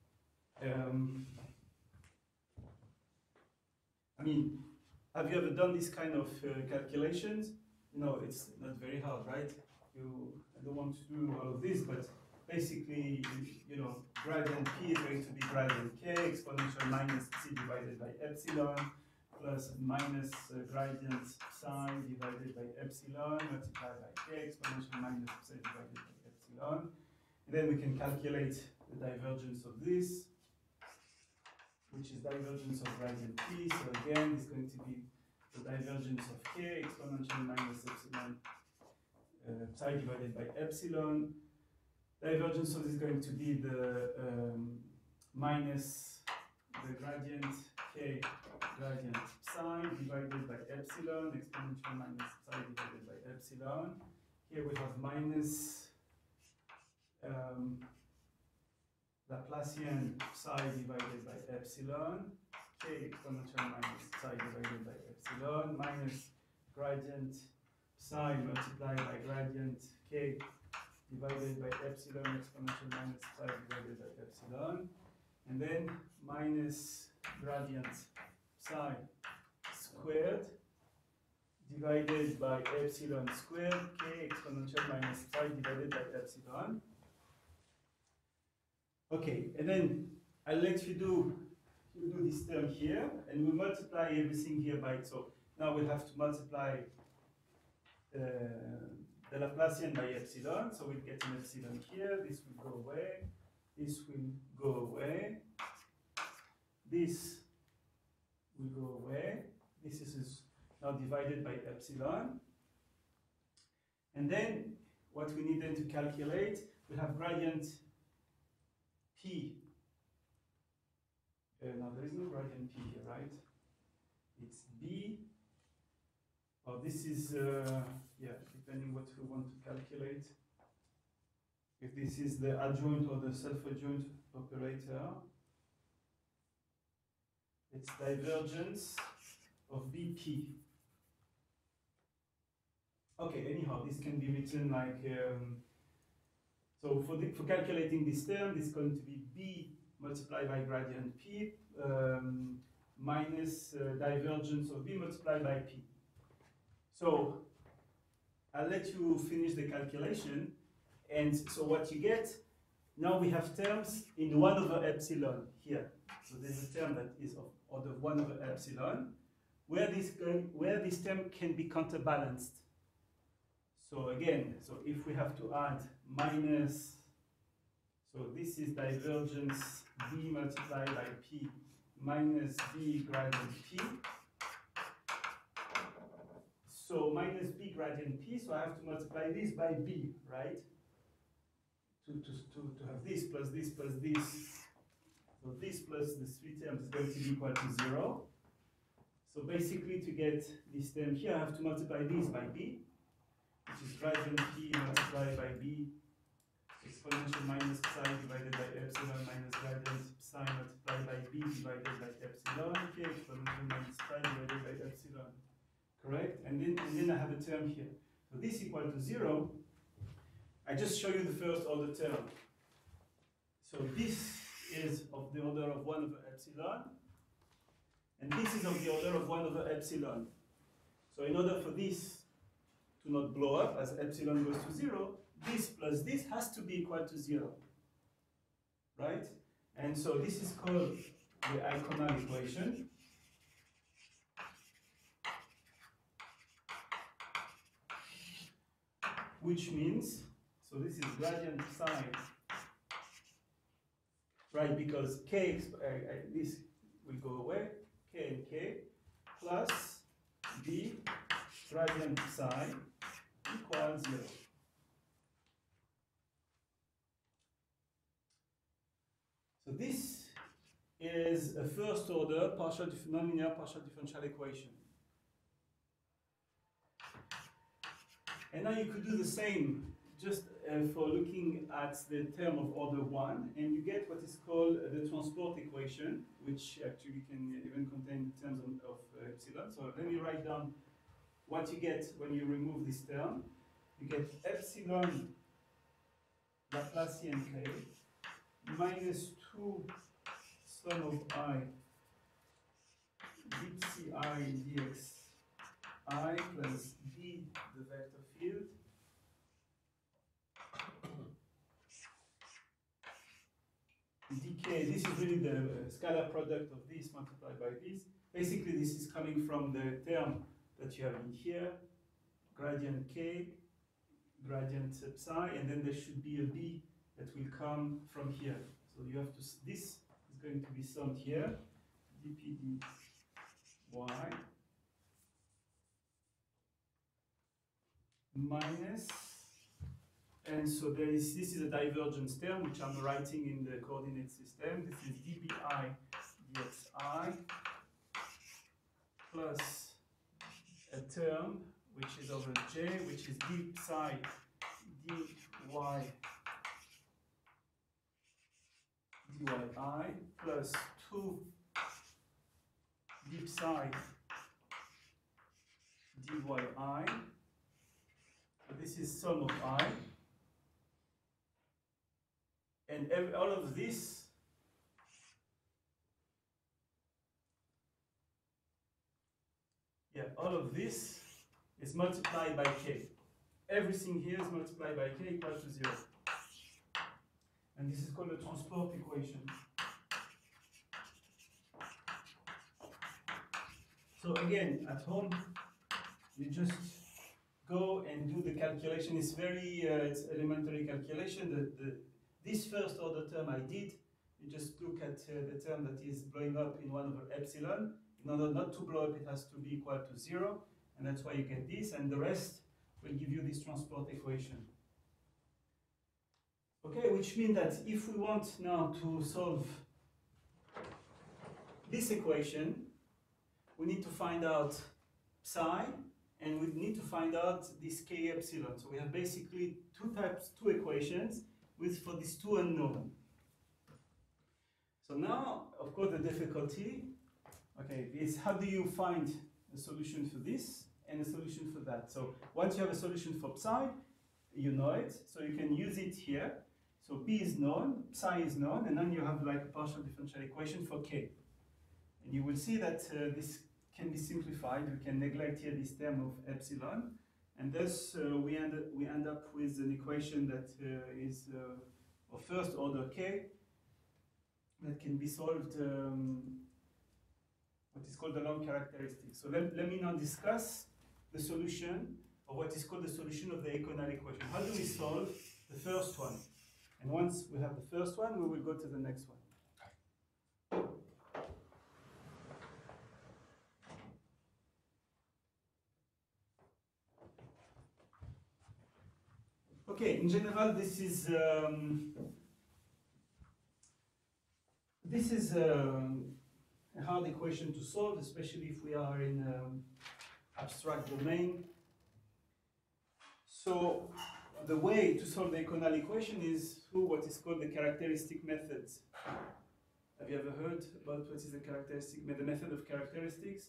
I mean, have you ever done this kind of calculations? No, it's not very hard, right? I don't want to do all of this, but basically, you know, gradient P is going to be gradient K exponential minus C divided by epsilon plus minus gradient psi divided by epsilon multiplied by K exponential minus psi divided by epsilon. And then we can calculate the divergence of this, which is divergence of gradient P. So again, it's going to be the divergence of K exponential minus epsilon psi divided by epsilon. Divergence of this is going to be the minus the gradient K gradient psi divided by epsilon exponential minus psi divided by epsilon. Here we have minus Laplacian psi divided by epsilon, K exponential minus psi divided by epsilon, minus gradient psi multiplied by gradient K divided by epsilon exponential minus psi divided by epsilon, and then minus gradient psi squared divided by epsilon squared, K exponential minus psi divided by epsilon. Okay, and then I'll let you do this term here, and we multiply everything here by it. So now we'll have to multiply the Laplacian by epsilon, so we'll get an epsilon here, this will go away, this will go away, this will go away, this is now divided by epsilon. And then what we need then to calculate, we have gradient P. Now there is no gradient P here, right? It's B. Oh, this is, yeah, depending what we want to calculate. if this is the adjoint or the self-adjoint operator, it's divergence of BP. Okay, anyhow, this can be written like, so for calculating this term, this is going to be B multiplied by gradient P minus divergence of B multiplied by P. So I'll let you finish the calculation. And so what you get, now we have terms in 1 over epsilon here. So there's a term that is of order 1 over epsilon, where this term can be counterbalanced. So again, so if we have to add minus, so this is divergence B multiplied by P minus B gradient P. So minus B gradient P, so I have to multiply this by B, right? To have this plus this plus this. So this plus the 3 terms is going to be equal to 0. So basically to get this term here, I have to multiply this by B, which is gradient P multiplied by B, exponential minus psi divided by epsilon minus gradient psi multiplied by B divided by epsilon, K exponential minus psi divided by epsilon. Correct? And then I have a term here. So this equal to 0. I just show you the first order term. So this is of the order of 1 over epsilon, and this is of the order of 1 over epsilon. So in order for this to not blow up as epsilon goes to 0, this plus this has to be equal to 0. Right? And so this is called the iconal equation. Which means, so this is gradient psi, right? Because k, this will go away, k and k, plus b gradient psi equals 0. So this is a first order nonlinear partial differential equation. And now you could do the same just for looking at the term of order 1, and you get what is called the transport equation, which actually can even contain terms of epsilon. So let me write down what you get when you remove this term. You get epsilon Laplacian k minus 2 sum of I dψ dx I plus d, the vector field, dk, this is really the scalar product of this multiplied by this. Basically, this is coming from the term that you have in here, gradient k, gradient psi, and then there should be a b that will come from here. So you have to, this is going to be summed here, dp dy, minus, and so this is a divergence term which I'm writing in the coordinate system. This is dbi dxi plus a term which is over j, which is d psi dy dyi plus 2 d psi dyi. This is sum of I, and all of this all of this is multiplied by k. Everything here is multiplied by k equal to 0. And this is called the transport equation. So again, at home, you just go and do the calculation. It's very it's elementary calculation. This first order term I did, you just look at the term that is blowing up in 1 over epsilon. In order not to blow up, it has to be equal to 0, and that's why you get this, and the rest will give you this transport equation. Okay, which means that if we want now to solve this equation, we need to find out psi, and we need to find out this k epsilon. So we have basically two equations for these two unknown. So now, of course, the difficulty, okay, is how do you find a solution for this and a solution for that? So once you have a solution for psi, you know it, so you can use it here. So p is known, psi is known, and then you have like a partial differential equation for k. And you will see that this can be simplified. We can neglect here this term of epsilon, and thus we end up with an equation that is of first order k that can be solved. What is called the long characteristic. So let me now discuss the solution of what is called the solution of the aconal equation. How do we solve the first one? And once we have the first one, we will go to the next one. Okay, in general, this is a hard equation to solve, especially if we are in abstract domain. So the way to solve the aconal equation is through what is called the characteristic methods. Have you ever heard about what is the method of characteristics?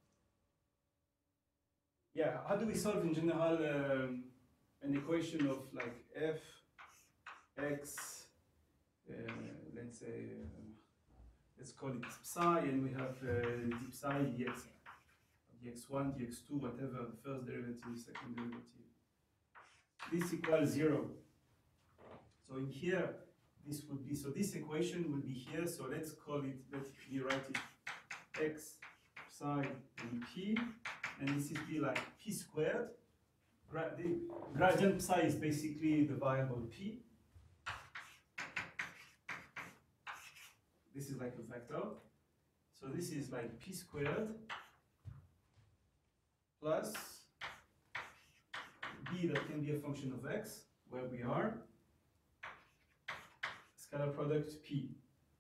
Yeah, how do we solve in general an equation of like f, x, let's say, let's call it psi, and we have d psi, dx, dx1, dx2, whatever, the first derivative, second derivative. This equals 0. So in here, this would be, so this equation would be here, so let's rewrite it x, psi, and p, and this is be like p squared. The gradient psi is basically the variable p. This is like a vector. So this is like p squared plus b that can be a function of x, where we are, scalar product p.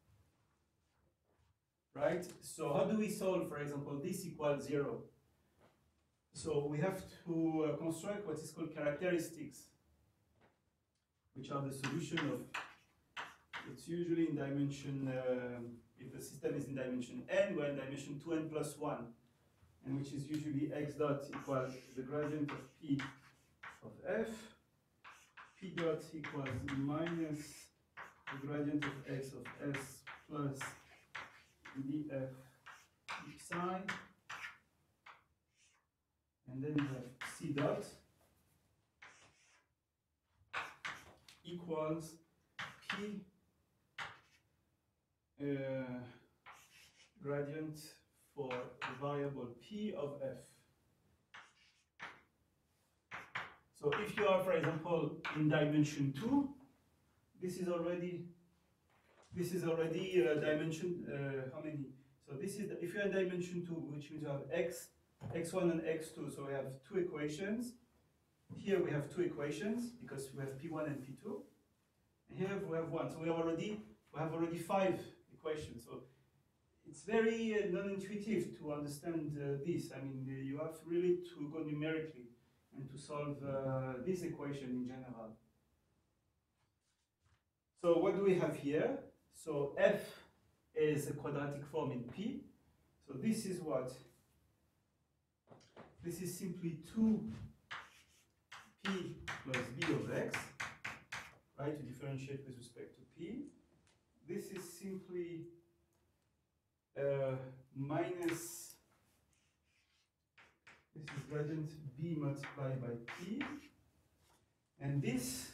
Right? So how do we solve, for example, this equals 0? So we have to construct what is called characteristics, which are the solution of, it's usually in dimension, if the system is in dimension n, we're in dimension 2n plus 1, and which is usually x dot equals the gradient of p of f, p dot equals minus the gradient of x of s plus df d psi, and then we have c dot equals p gradient for the variable p of f. So if you are, for example, in dimension 2, this is already dimension, how many? So this is, if you're in dimension 2, which means you have x, x1 and x2, so we have two equations. Here we have two equations, because we have p1 and p2. And here we have one, so we have already 5 equations. So it's very non-intuitive to understand this. I mean, you have really to go numerically and to solve this equation in general. So what do we have here? So f is a quadratic form in P. So this is what? This is simply 2p plus b of x, right, to differentiate with respect to p. This is simply minus, this is gradient b multiplied by p, and this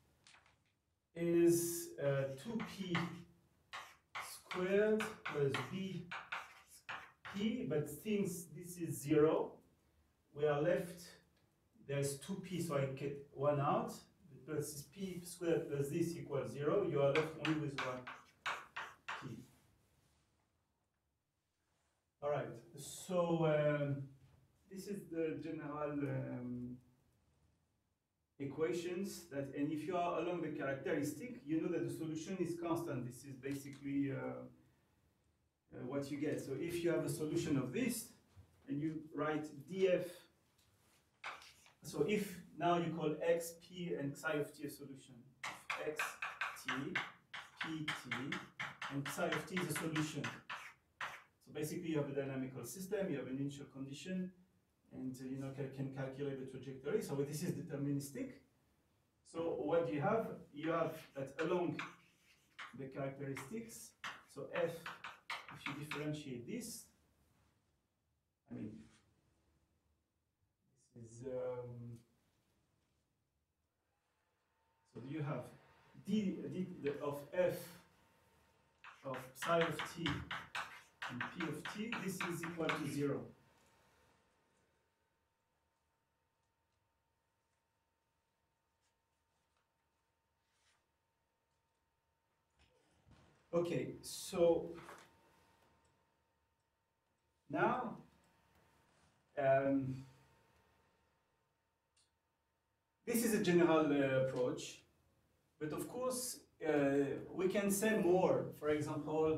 is 2p squared plus b p, but since this is 0, we are left, there's 2p, so I get 1 out, plus p squared plus this equals 0, you are left only with 1p. All right, so this is the general equations that, and if you are along the characteristic, you know that the solution is constant. This is basically what you get. So if you have a solution of this, and you write df, so if now you call x, p, and psi of t a solution xt, pt, and psi of t is a solution. So basically you have a dynamical system, you have an initial condition, and you know, can calculate the trajectory. So this is deterministic. So what do you have? You have that along the characteristics. So f, if you differentiate this, I mean, this is, so you have d of f of psi of t and p of t, this is equal to 0. Okay, so now this is a general approach, but of course we can say more. For example,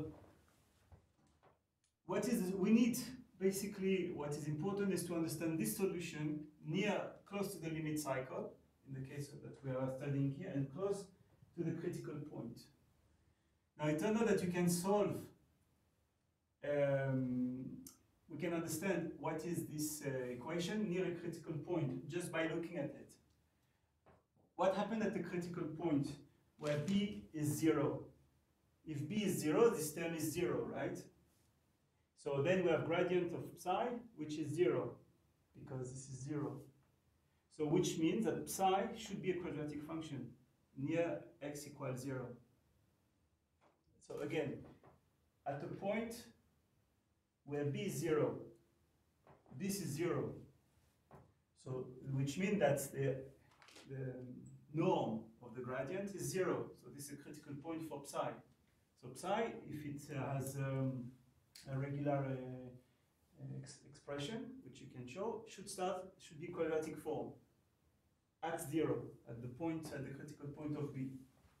we need basically what is important is to understand this solution close to the limit cycle, in the case that we are studying here, and close to the critical point. Now it turns out that you can solve, we can understand what is this equation near a critical point just by looking at it. What happened at the critical point where b is 0? If b is 0, this term is 0, right? So then we have gradient of psi, which is 0, because this is 0. So which means that psi should be a quadratic function near x equals 0. So again, at a point where b is 0, this is 0. So which means that the norm of the gradient is 0. So this is a critical point for psi. So psi, if it has a regular expression, which you can show, should be quadratic form at 0, at the critical point of b.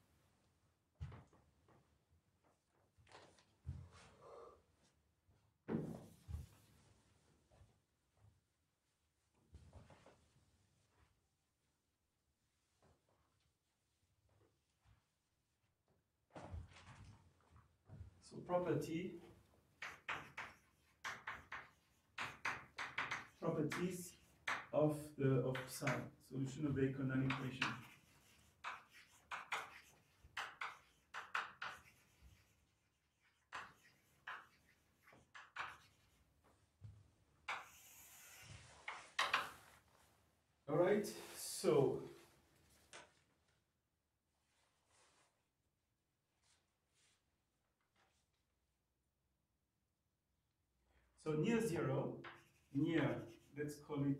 So properties of psi, solution of the Eichhorn equation. All right, so near 0, let's call it,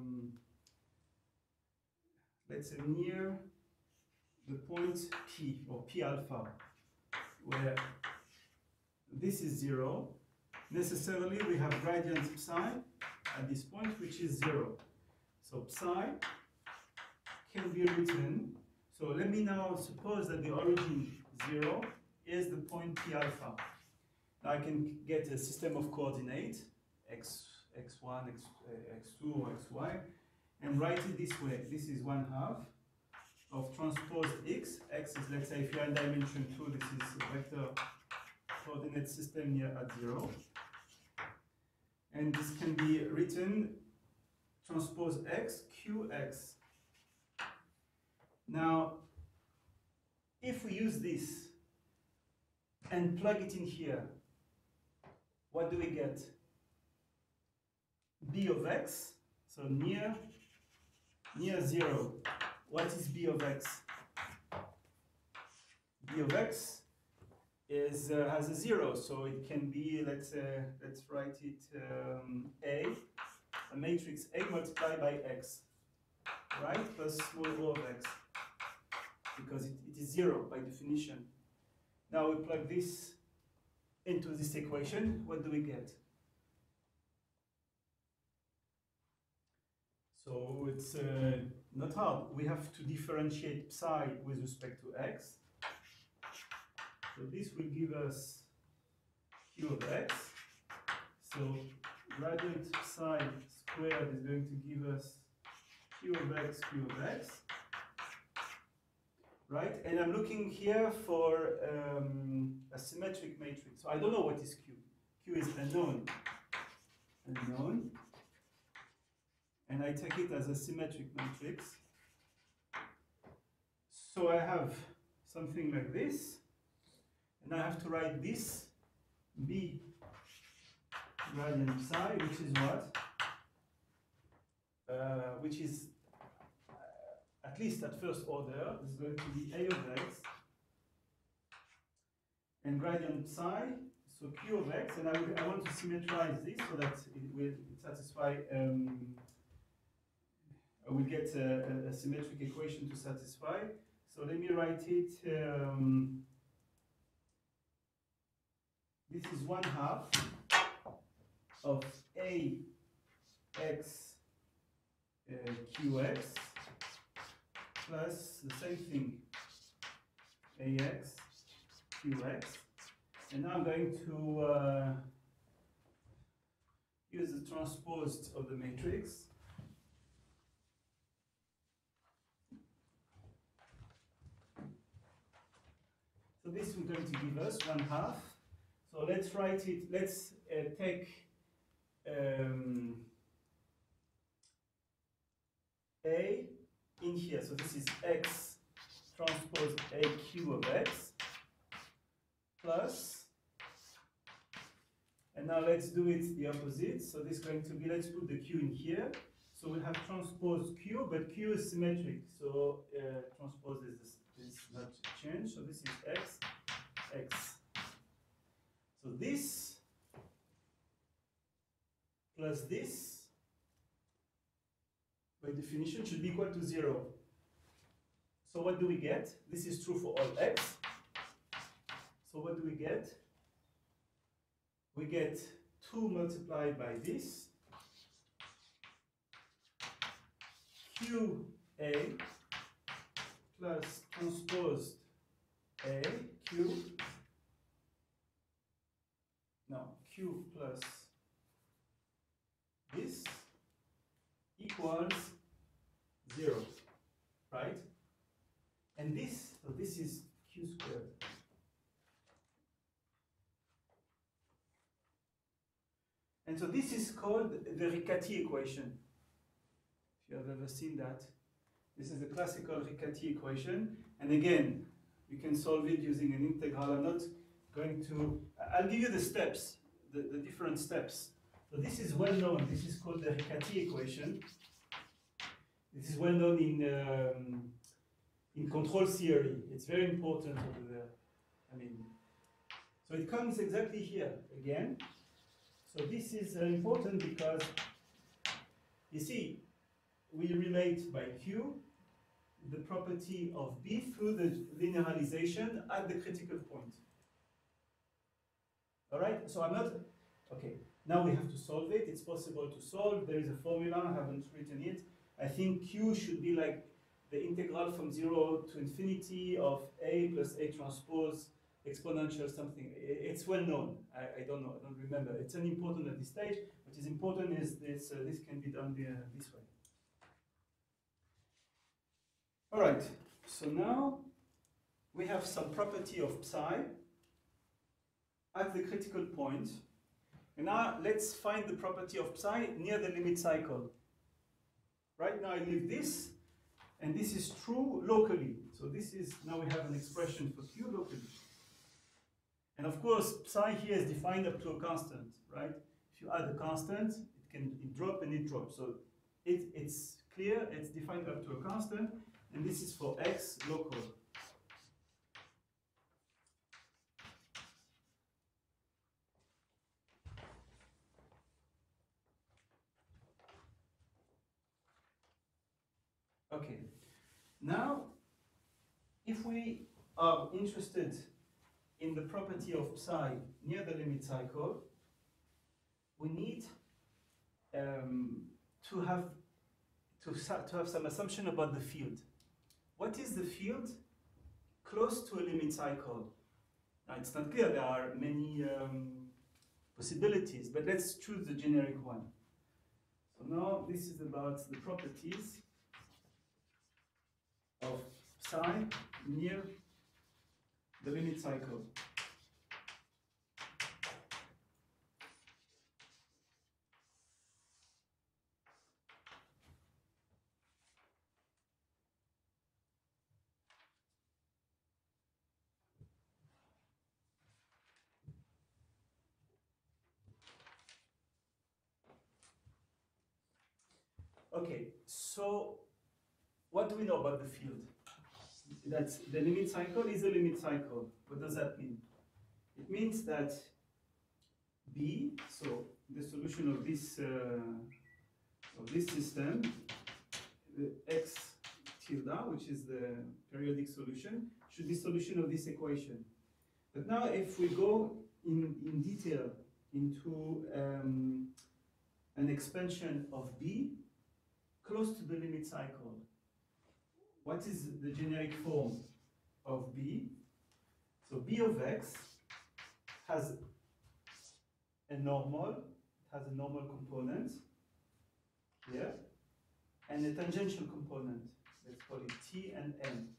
let's say near the point P or P alpha, where this is 0, necessarily we have gradient psi at this point, which is 0. So psi can be written, so let me now suppose that the origin 0 is the point P alpha. Now I can get a system of coordinates, x1, x2, or xy, and write it this way. This is 1/2 of transpose x. X is, let's say, if you are in dimension 2, this is a vector coordinate system here at 0. And this can be written transpose x, qx. Now, if we use this and plug it in here, what do we get? B of x, so near 0. What is B of x? B of x is has a 0, so it can be, let's write it a matrix A multiplied by x, right? Plus small o of x, because it is 0 by definition. Now we plug this into this equation. What do we get? So it's not hard. We have to differentiate psi with respect to x. So this will give us q of x. So gradient psi squared is going to give us q of x, right? And I'm looking here for a symmetric matrix. So I don't know what is Q. Q is unknown. Unknown. And I take it as a symmetric matrix. So I have something like this. And I have to write this B gradient psi, which is what? Which is, at least at first order, is going to be A of x. And gradient psi, so Q of x. And I want to symmetrize this so that it will satisfy, I will get a symmetric equation to satisfy. So let me write it. This is 1/2 of AX QX plus the same thing, AX QX. And now I'm going to use the transpose of the matrix. So this is going to give us 1/2. So let's write it, let's take A in here. So this is X transpose AQ of X plus, and now let's do it the opposite. So this is going to be, let's put the Q in here. So we'll have transpose Q, but Q is symmetric. So transpose is not change. So this is X, X. So this plus this, by definition, should be equal to 0. So what do we get? This is true for all x. So what do we get? We get 2 multiplied by this, QA plus transposed A, Q, no, Q plus this equals 0, right? And this, so this is Q squared. And so this is called the Riccati equation. If you have ever seen that. This is the classical Riccati equation. And again, you can solve it using an integral. I'm not going to, I'll give you the steps, the different steps. So this is well known. This is called the Riccati equation. This is well known in control theory. It's very important over there. I mean, so it comes exactly here again. So this is important because, you see, we relate by Q the property of B through the linearization at the critical point. All right, so I'm not, okay, now we have to solve it. It's possible to solve. There is a formula, I haven't written it. I think Q should be like the integral from 0 to infinity of A plus A transpose exponential something. It's well known. I don't know, I don't remember. It's unimportant at this stage. What is important is this, this can be done this way. All right, so now we have some property of psi at the critical point. And now let's find the property of psi near the limit cycle. Right now I leave this, and this is true locally. So this is, now we have an expression for Q locally. And of course, psi here is defined up to a constant, right? If you add a constant, it can drop and it drops. So it's clear, it's defined up to a constant, and this is for x local. Okay, now if we are interested in the property of psi near the limit cycle, we need to have some assumption about the field. What is the field close to a limit cycle? Now it's not clear, there are many possibilities, but let's choose the generic one. So now this is about the properties of psi near the limit cycle. Okay, so what do we know about the field? That the limit cycle is a limit cycle. What does that mean? It means that B, so the solution of this system, the x tilde, which is the periodic solution, should be solution of this equation. But now if we go in detail into an expansion of B close to the limit cycle, what is the generic form of B? So B of x has a normal component here, and a tangential component. Let's call it T and N.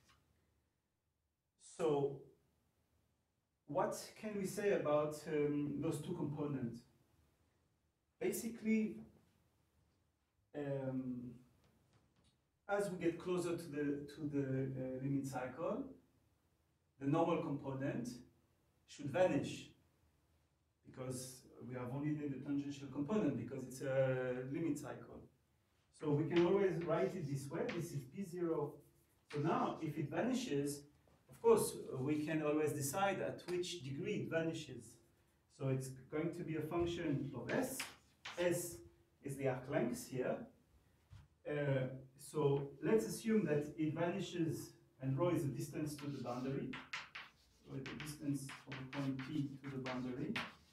So what can we say about those two components? Basically, as we get closer to the limit cycle, the normal component should vanish, because we have only the tangential component, because it's a limit cycle. So we can always write it this way. This is P0. So now, if it vanishes, of course, we can always decide at which degree it vanishes. So it's going to be a function of S. S is the arc length here. So let's assume that it vanishes, and rho is the distance to the boundary. So the distance from the point P to the boundary.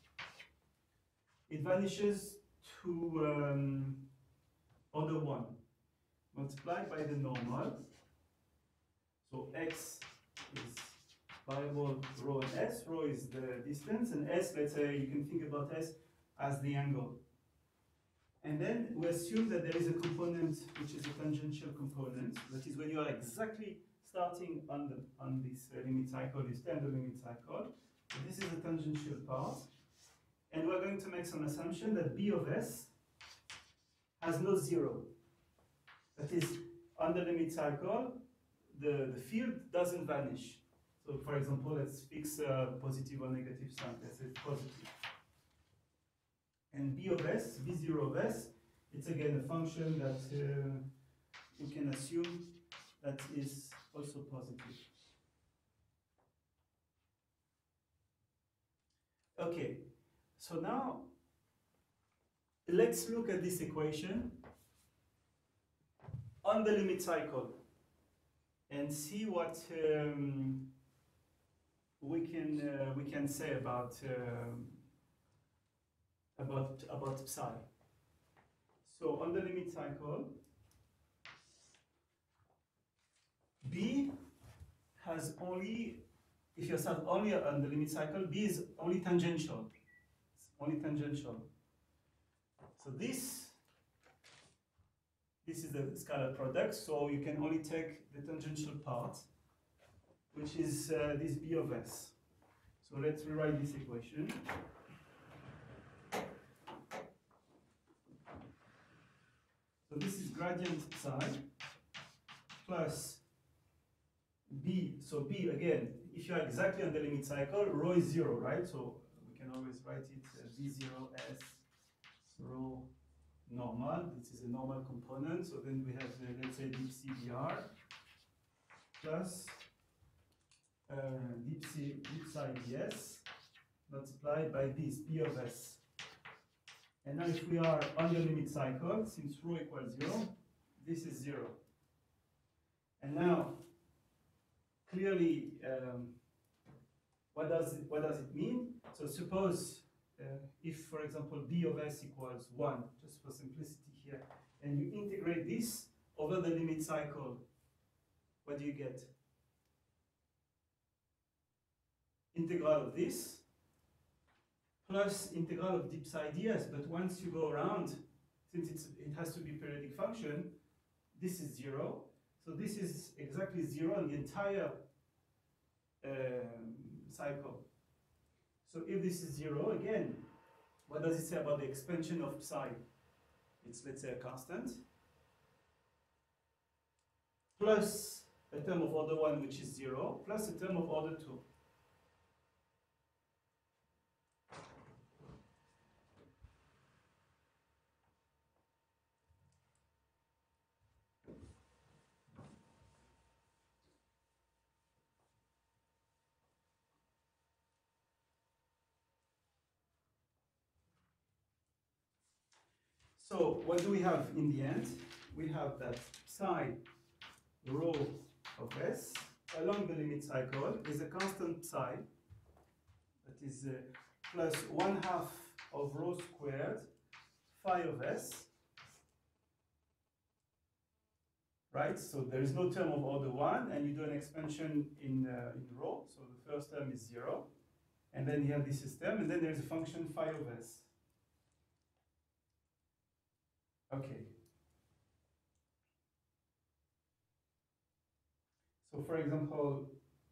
It vanishes to order 1, multiplied by the normal. So x is variable rho and s. Rho is the distance, and s, let's say you can think about s as the angle. And then we assume that there is a component which is a tangential component. That is when you are exactly starting on this limit cycle, you stay on the limit cycle. So this is the tangential part. And we're going to make some assumption that B of S has no zero. That is, on the limit cycle, the field doesn't vanish. So for example, let's fix a positive or negative sign. Let's say positive. And B of S, B0 of S, it's again a function that we can assume that is also positive. Okay, so now let's look at this equation on the limit cycle and see what we can say about psi. So on the limit cycle, B has only, if you start only on the limit cycle, B is only tangential. It's only tangential. So this is the scalar product, so you can only take the tangential part, which is this B of S. So let's rewrite this equation. So this is gradient psi plus B. So B, again, if you are exactly on the limit cycle, rho is 0, right? So we can always write it B0 as rho normal. This is a normal component. So then we have, let's say, deep C dr plus deep psi ds multiplied by this B of S. And now if we are on the limit cycle, since rho equals 0, this is 0. And now, clearly, what does it mean? So suppose if, for example, B of S equals 1, just for simplicity here, and you integrate this over the limit cycle, what do you get? Integral of this plus integral of deep psi ds, but once you go around, since it has to be a periodic function, this is 0. So this is exactly 0 on the entire cycle. So if this is 0, again, what does it say about the expansion of psi? It's, let's say, a constant, plus a term of order 1, which is 0, plus a term of order 2. So what do we have in the end? We have that psi rho of S along the limit cycle is a constant psi that is plus 1/2 of rho squared phi of S, right? So there is no term of order 1, and you do an expansion in rho, so the first term is 0, and then you have this system, and then there's a function phi of S. Okay. So for example,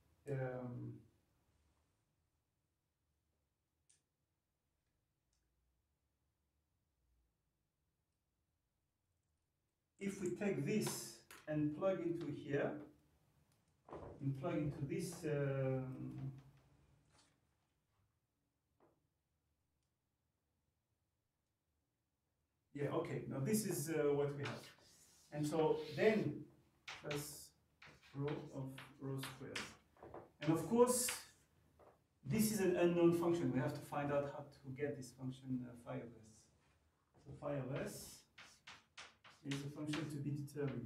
if we take this and plug into here, and plug into this yeah, okay, now this is what we have. And so then plus rho of rho squared. And of course, this is an unknown function. We have to find out how to get this function phi of S. So phi of S is a function to be determined.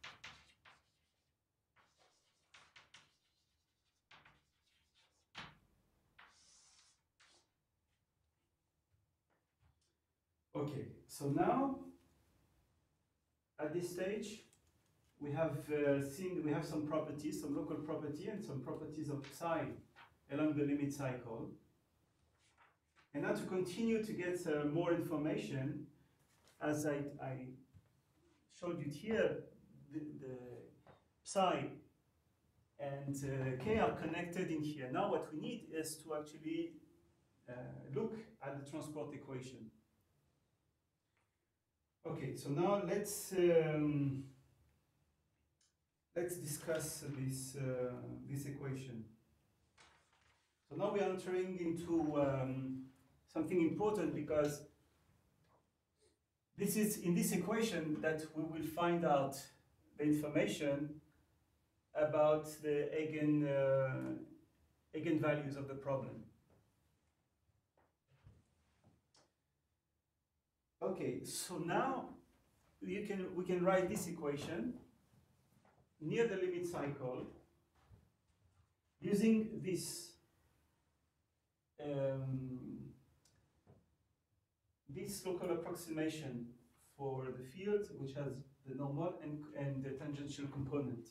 Okay, so now at this stage we have we have some properties, some local property and some properties of psi along the limit cycle. And now to continue to get more information, as I showed you here, the psi and k are connected in here. Now what we need is to actually look at the transport equation. Okay, so now let's discuss this equation. So now we are entering into something important, because this is in this equation that we will find out the information about the eigenvalues of the problem. Okay, so now we can write this equation near the limit cycle using this this local approximation for the field, which has the normal and the tangential component.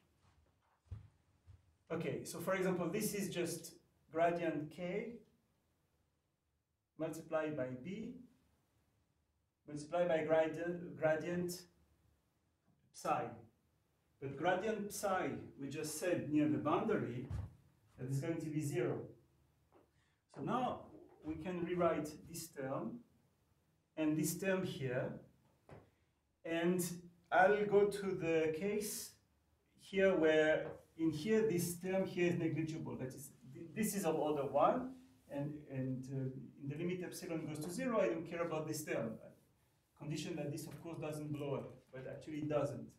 Okay, so for example, this is just gradient k multiplied by b multiplied by gradient psi. But gradient psi, we just said near the boundary, that is going to be 0. So now we can rewrite this term and this term here, and I'll go to the case here where in here this term here is negligible. That is, this is of order 1, and in the limit epsilon goes to 0, I don't care about this term. Condition that this of course doesn't blow up, but actually it doesn't.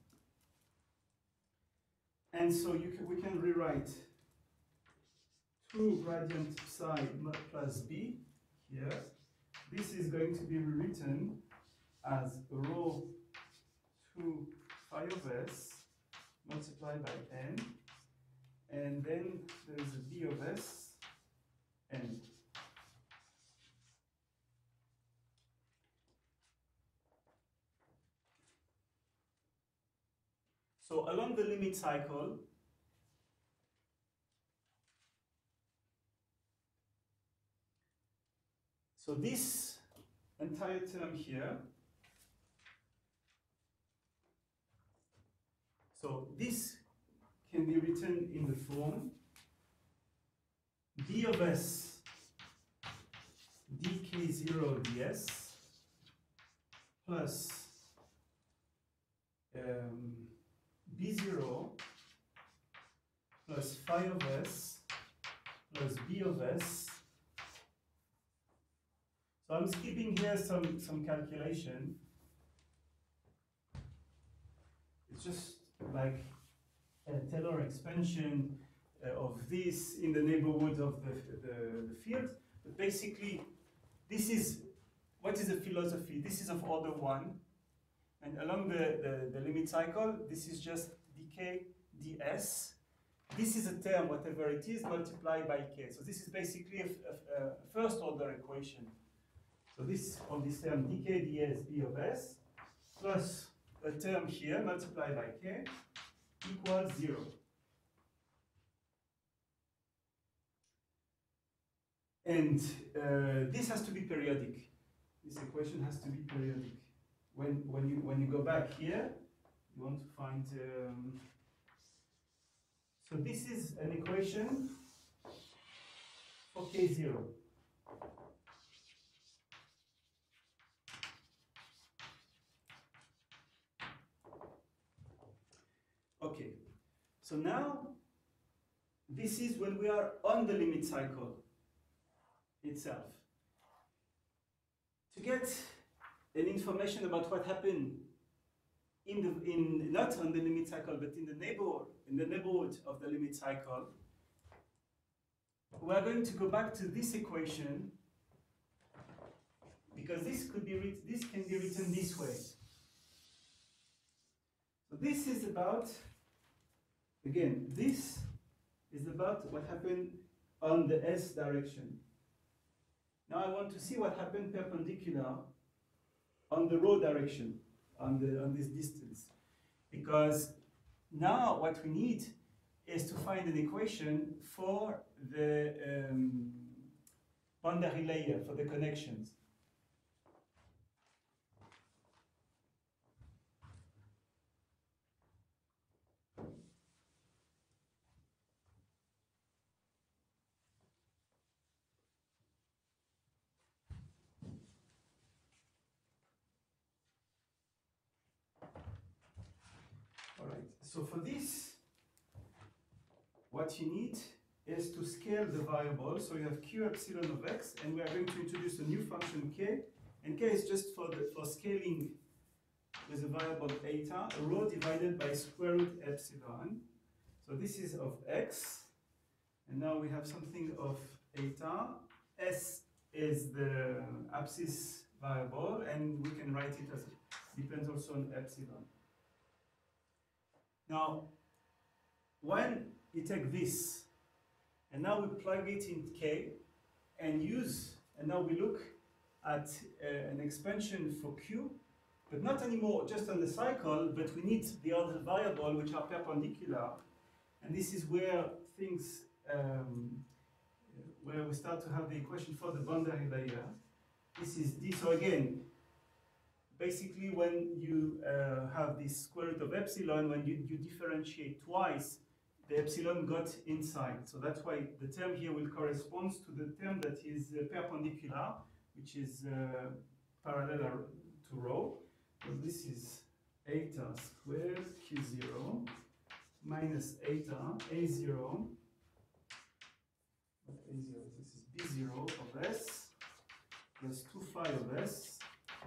And so we can rewrite 2 gradient psi plus b here. This is going to be rewritten as rho 2 phi of s multiplied by n, and then there is a b of s n. So along the limit cycle, so this entire term here, so So this can be written in the form d of s dk0 ds plus b0 plus phi of s plus b of s. So I'm skipping here some calculation. It's just like a Taylor expansion of this in the neighborhood of the field. But basically, this is, what is the philosophy? This is of order 1. And along the limit cycle, this is just dk ds. This is a term, whatever it is, multiplied by k. So this is basically a first order equation. So this, on this term, dk ds b of s, plus a term here, multiplied by k, equals 0. And this has to be periodic. This equation has to be periodic. When you go back here, you want to find. So this is an equation for k0. Okay. So now this is when we are on the limit cycle itself. To get an information about what happened not on the limit cycle, but in the neighborhood of the limit cycle, we are going to go back to this equation, because this can be written this way. So this is about, again, this is about what happened on the s direction. Now I want to see what happened perpendicular on the rho direction, on this distance. Because now what we need is to find an equation for the boundary layer, for the connections. So for this, what you need is to scale the variable. So you have q epsilon of x, and we are going to introduce a new function k, and k is just for scaling with a variable eta, a rho divided by square root epsilon. So this is of x, and now we have something of eta. S is the abscissa variable, and we can write it as depends also on epsilon. Now, when you take this, and now we plug it in k, and now we look at an expansion for q, but not anymore just on the cycle, but we need the other variable which are perpendicular, and this is where things, where we start to have the equation for the boundary layer. This is d, so again, basically, when you have this square root of epsilon, when you differentiate twice, the epsilon got inside. So that's why the term here will correspond to the term that is perpendicular, which is parallel to rho. So this is eta squared q0 minus eta a0. This is b0 of s plus 2 phi of s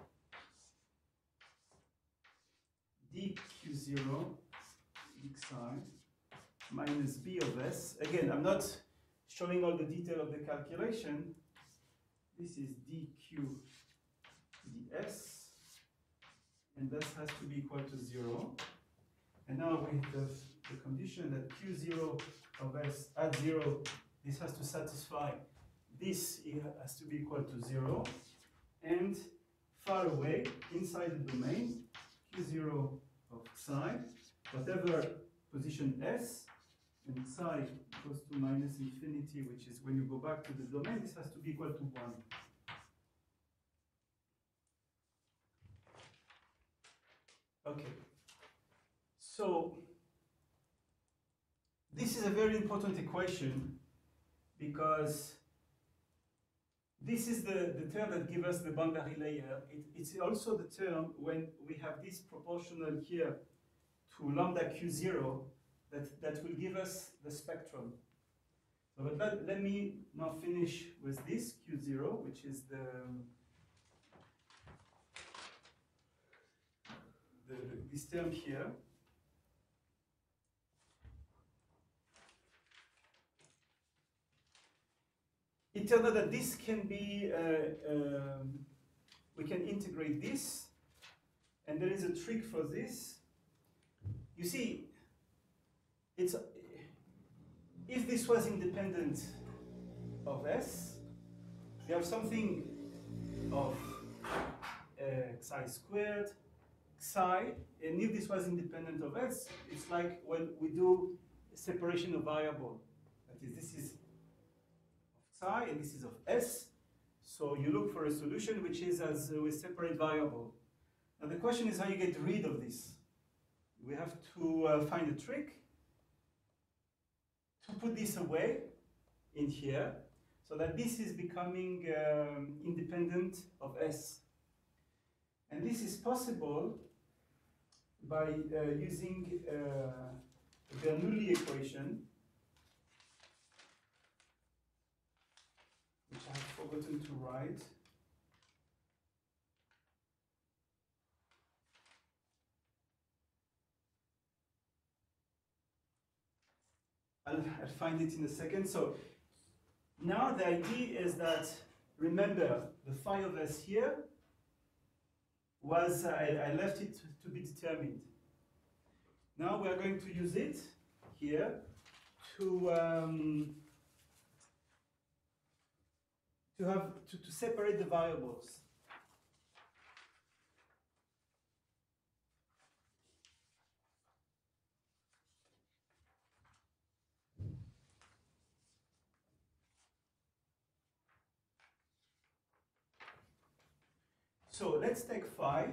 dq0 xi minus b of s. Again, I'm not showing all the detail of the calculation. This is dq ds, and that has to be equal to 0. And now we have the condition that q0 of s at 0, this has to satisfy this, has to be equal to 0. And far away, inside the domain, q0 of psi, whatever position s, and psi goes to minus infinity, which is when you go back to the domain, this has to be equal to 1. Okay. So this is a very important equation because this is the term that gives us the boundary layer. It's also the term when we have this proportional here to lambda q0 that will give us the spectrum. So but let me now finish with this q0, which is this term here. It turns out that this can be, we can integrate this, and there is a trick for this. You see, it's if this was independent of S, you have something of psi squared, psi, and if this was independent of S, it's like when we do separation of variable. That is, this is psi and this is of S. So you look for a solution which is as with separate variable. Now the question is how you get rid of this. We have to find a trick to put this away in here so that this is becoming independent of S. And this is possible by using the Bernoulli equation, which I have forgotten to write. I'll find it in a second. So now the idea is that, remember, the phi of S here was, I left it to be determined. Now we are going to use it here to separate the variables. So let's take phi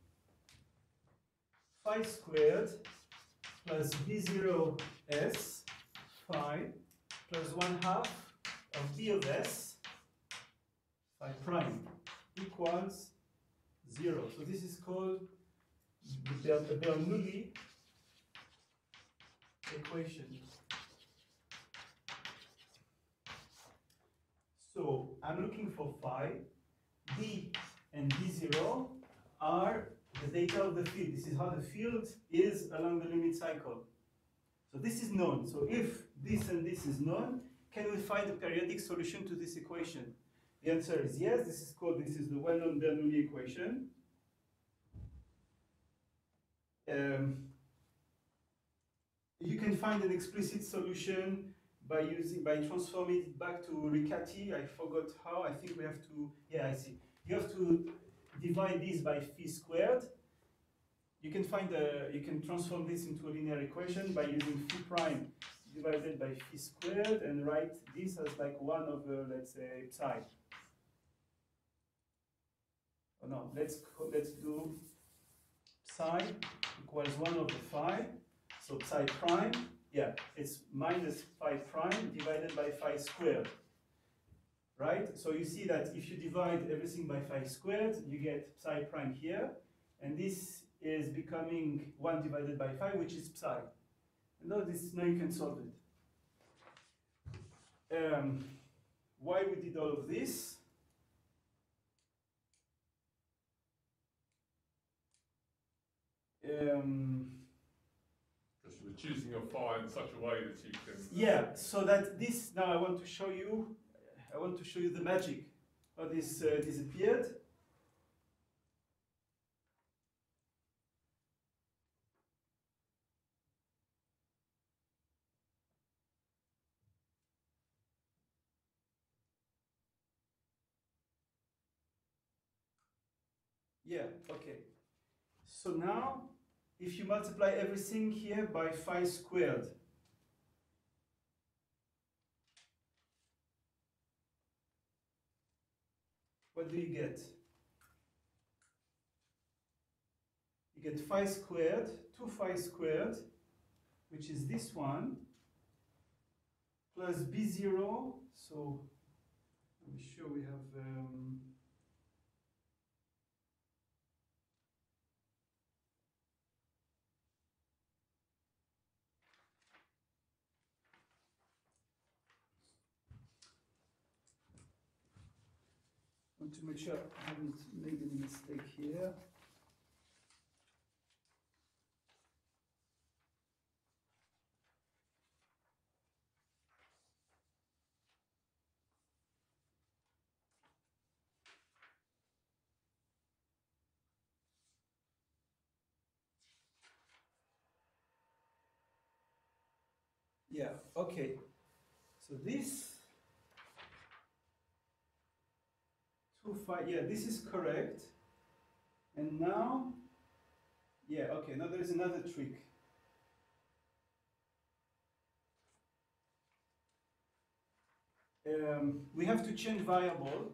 squared plus b0 s phi plus 1/2 of b of s phi prime equals 0. So this is called the Bernoulli equation. So I'm looking for phi, b and b0 are the data of the field. This is how the field is along the limit cycle. So this is known. So if this and this is known, can we find a periodic solution to this equation? The answer is yes. This is the well-known Bernoulli equation. You can find an explicit solution by transforming it back to Riccati. I forgot how. I think we have to. Yeah, I see. You have to divide this by phi squared. You can transform this into a linear equation by using phi prime divided by phi squared and write this as like 1 over, let's say, psi. Oh no, let's do psi equals 1 over phi. So psi prime, yeah, it's minus phi prime divided by phi squared. Right? So you see that if you divide everything by phi squared, you get psi prime here, and this is becoming 1 divided by phi, which is psi. And now you can solve it. Why we did all of this? Because you were choosing your phi in such a way that you can. Yeah, so that this, now I want to show you the magic how this disappeared. Yeah, okay. So now, if you multiply everything here by phi squared, what do you get? You get phi squared, 2 phi squared, which is this one, plus B0. So let me show we have want to make sure I haven't made any mistake here. Yeah, okay. So this 2, 5, yeah, this is correct. And now, yeah, okay, now there is another trick. We have to change variable.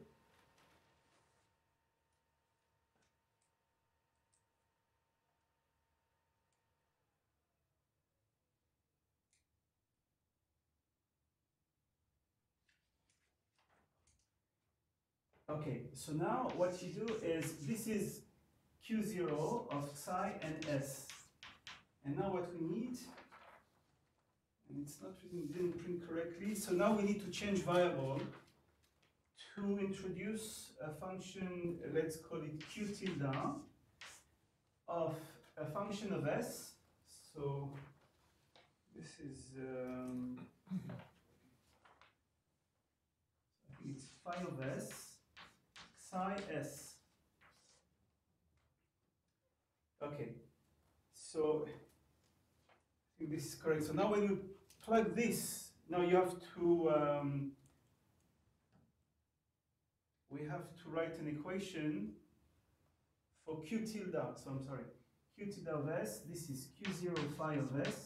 Okay, so now what you do is, this is Q0 of psi and S. And now what we need, and it's not written, didn't print correctly, so now we need to change variable to introduce a function, let's call it Q tilde, of a function of S. So this is, I think it's phi of S, psi S. Okay, so I think this is correct. So now when you plug this, now you have to, we have to write an equation for Q tilde, so I'm sorry, Q tilde of S, this is Q0 phi of S,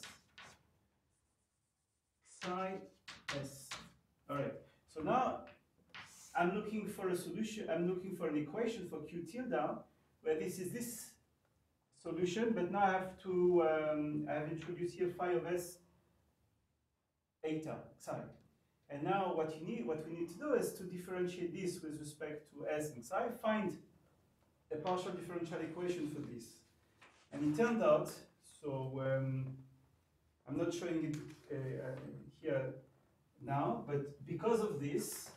psi S. All right, so now I'm looking for a solution, I'm looking for an equation for Q tilde, where this is this solution, but now I have to, I have introduced here phi of S eta, psi. And now what we need to do is to differentiate this with respect to S and psi, find a partial differential equation for this. And it turned out, so I'm not showing it here now, but because of this,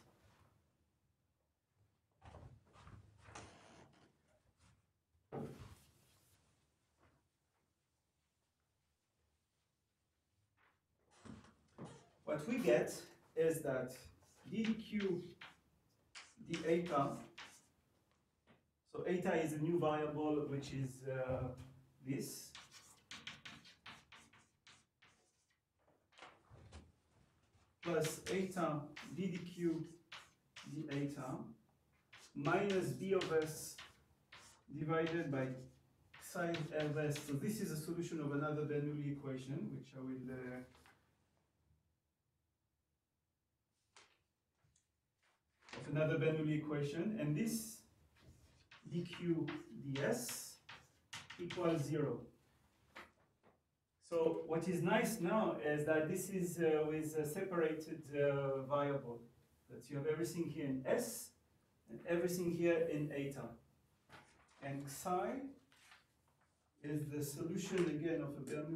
what we get is that dq d eta, so eta is a new variable which is this, plus eta d dq d eta minus b of s divided by psi of s. So this is a solution of another Bernoulli equation, which I will another Bernoulli equation, and this dq ds equals 0. So what is nice now is that this is with a separated variable. That you have everything here in S and everything here in eta. And psi is the solution again of a Bernoulli .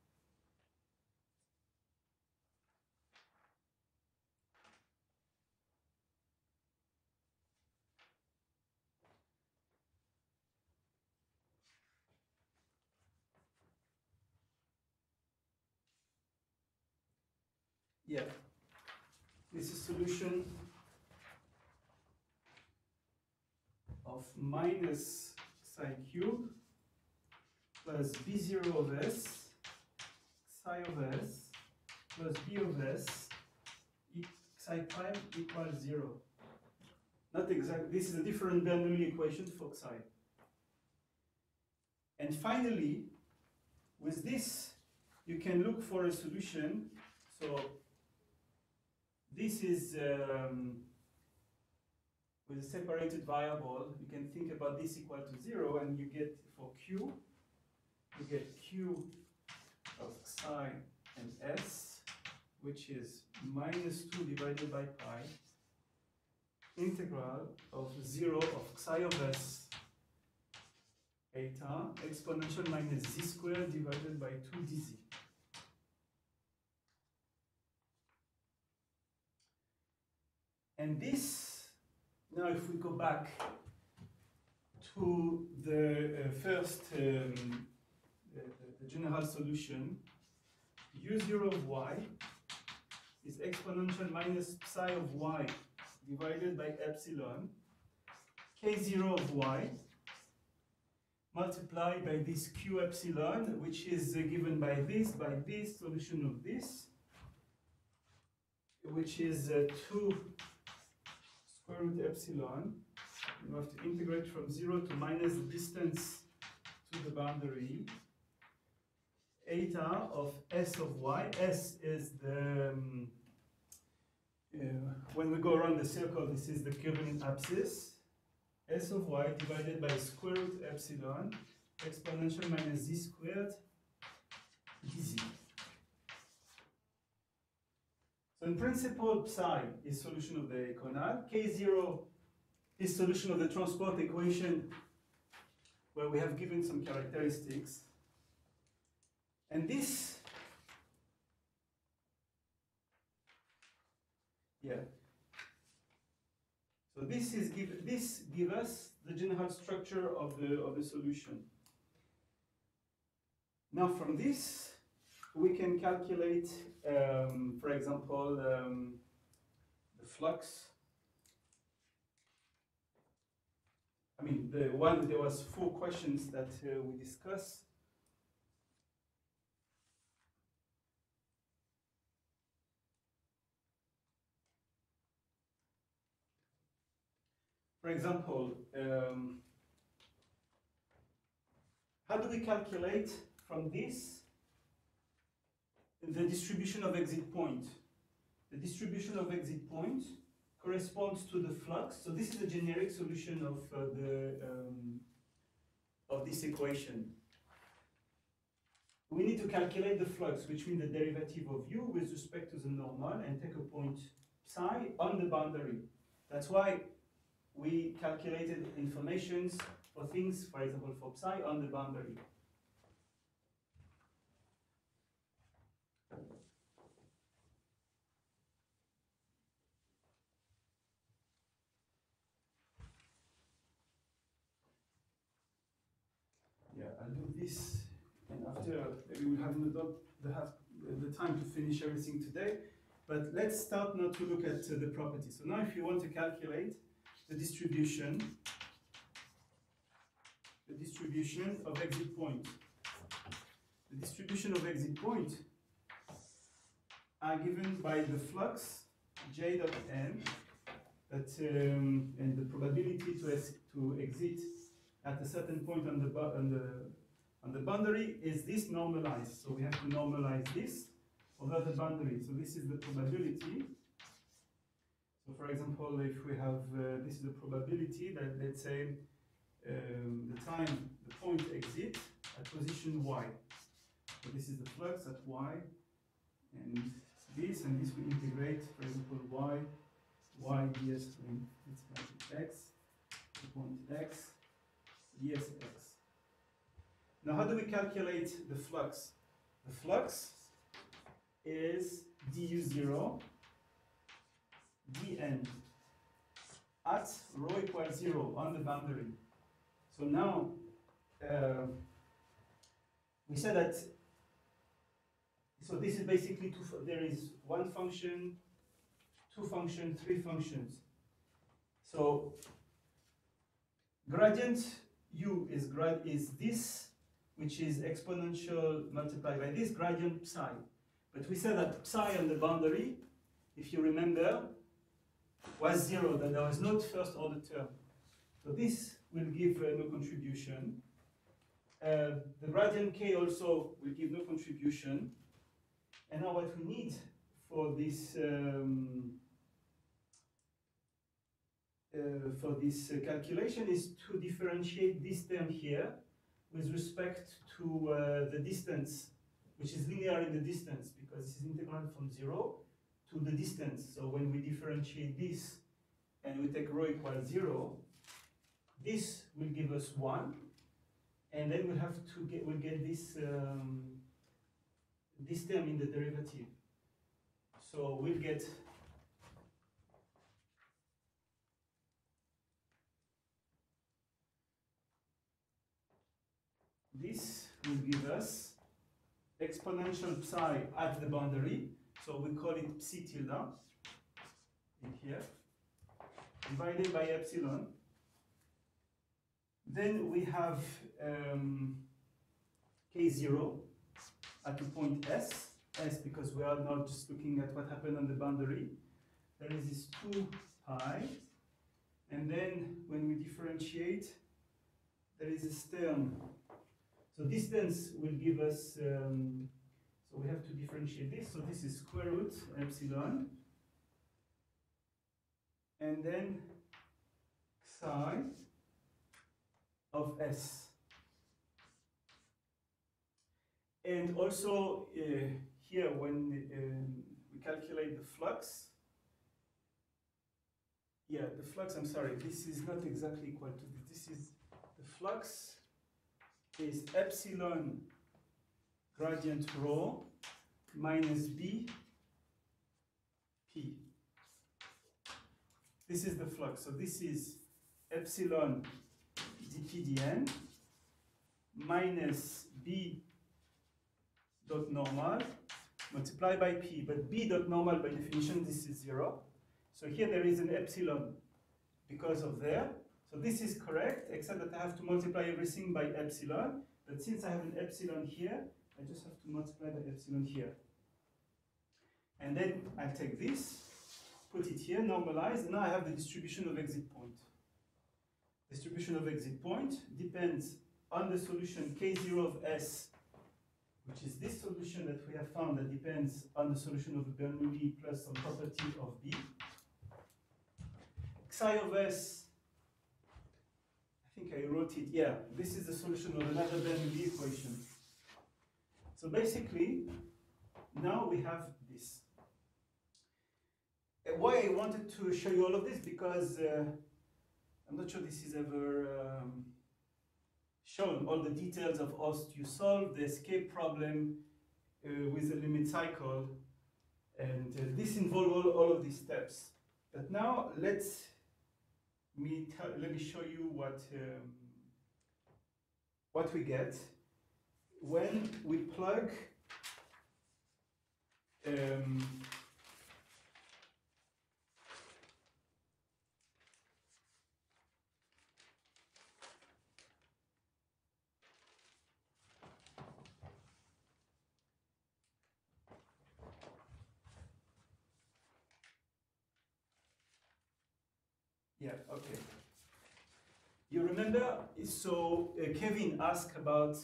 Yeah, this is solution of minus psi cube plus b0 of s, psi of s, plus b of s, psi prime equals 0. Not exactly, this is a different Bernoulli equation for psi. And finally, with this, you can look for a solution. So this is with a separated variable. You can think about this equal to 0, and you get for q, you get q of psi and s which is minus 2 divided by pi, integral of 0 of psi of s eta exponential minus z squared divided by 2 dz. And this, now if we go back to the first, the general solution, u0 of y is exponential minus psi of y divided by epsilon, k0 of y multiplied by this q epsilon, which is given by this solution of this, which is 2 square root epsilon. You have to integrate from 0 to minus the distance to the boundary, eta of s of y. S is the, when we go around the circle, this is the curving axis. S of y divided by square root epsilon exponential minus z squared dz. So in principle, psi is solution of the conal. K0 is solution of the transport equation where we have given some characteristics. And this, so this gives us the general structure of the solution. Now from this, we can calculate, for example, the flux. I mean, there was 4 questions that we discussed. For example, how do we calculate from this the distribution of exit point? The distribution of exit point corresponds to the flux. So this is a generic solution of this equation. We need to calculate the flux, which means the derivative of u with respect to the normal, and take a point psi on the boundary. That's why we calculated informations for things, for example, for psi on the boundary. Yeah, I'll do this, and after maybe we'll have the time to finish everything today. But let's start now to look at the properties. So now if you want to calculate the distribution of exit point. The distribution of exit point are given by the flux j dot n, that and the probability to exit at a certain point on the boundary is this normalized. So we have to normalize this over the boundary. So this is the probability. So for example, if we have, this is the probability that, let's say, the point exit at position y. So this is the flux at y, and this we integrate, for example, y ds, let's make it x, the point x, ds x. Now how do we calculate the flux? The flux is du0 dn at rho equals 0 on the boundary. So now we said that, so this is basically there is one function, two functions, three functions. So gradient u is this, which is exponential multiplied by this gradient psi. But we said that psi on the boundary, if you remember, was 0, that there was no first order term. So this will give no contribution. The gradient k also will give no contribution. And now what we need for this calculation is to differentiate this term here with respect to the distance which is linear in the distance, because this is integral from 0 to the distance. So when we differentiate this and we take rho equals 0, this will give us 1, and then we'll get this this term in the derivative. So we'll get this will give us exponential psi at the boundary, so we call it psi tilde in here, divided by epsilon. Then we have k0 at the point S because we are not just looking at what happened on the boundary. There is this 2 pi, and then when we differentiate, there is this term. So distance will give us, so we have to differentiate this, so this is square root epsilon, and then psi of S. And also here when we calculate the flux, the flux, I'm sorry, this is not exactly equal to this. This is the flux is epsilon gradient rho minus b p. This is the flux. So this is epsilon dp dn minus b dot normal multiplied by p. But b dot normal by definition, this is 0. So here there is an epsilon because of there. So this is correct, except that I have to multiply everything by epsilon. But since I have an epsilon here, I just have to multiply by epsilon here. And then I'll take this, put it here, normalize, and now I have the distribution of exit point. Distribution of exit point depends on the solution k0 of S, which is this solution that we have found that depends on the solution of Bernoulli plus some property of B. Psi of S, I think I wrote it, yeah, this is the solution of another Bernoulli equation. So basically, now we have this. Why I wanted to show you all of this, because I'm not sure this is ever shown, all the details of OST. You solve the escape problem with a limit cycle, and this involves all of these steps. But now let me show you what we get when we plug okay. You remember, so Kevin asked about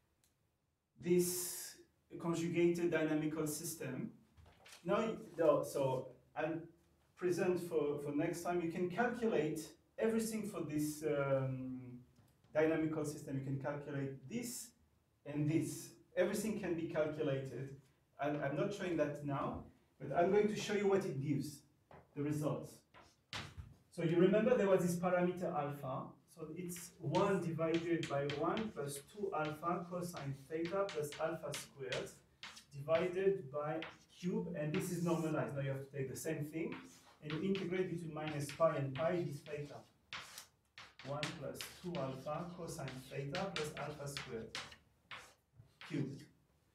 this conjugated dynamical system. Now, so I'll present for next time. You can calculate everything for this dynamical system. You can calculate this and this. Everything can be calculated. I'm not showing that now, but I'm going to show you what it gives, the results. So you remember there was this parameter alpha. So it's 1 divided by 1 plus 2 alpha cosine theta plus alpha squared divided by cube, and this is normalized. Now you have to take the same thing and you integrate between minus pi and pi this theta. 1 plus 2 alpha cosine theta plus alpha squared cubed.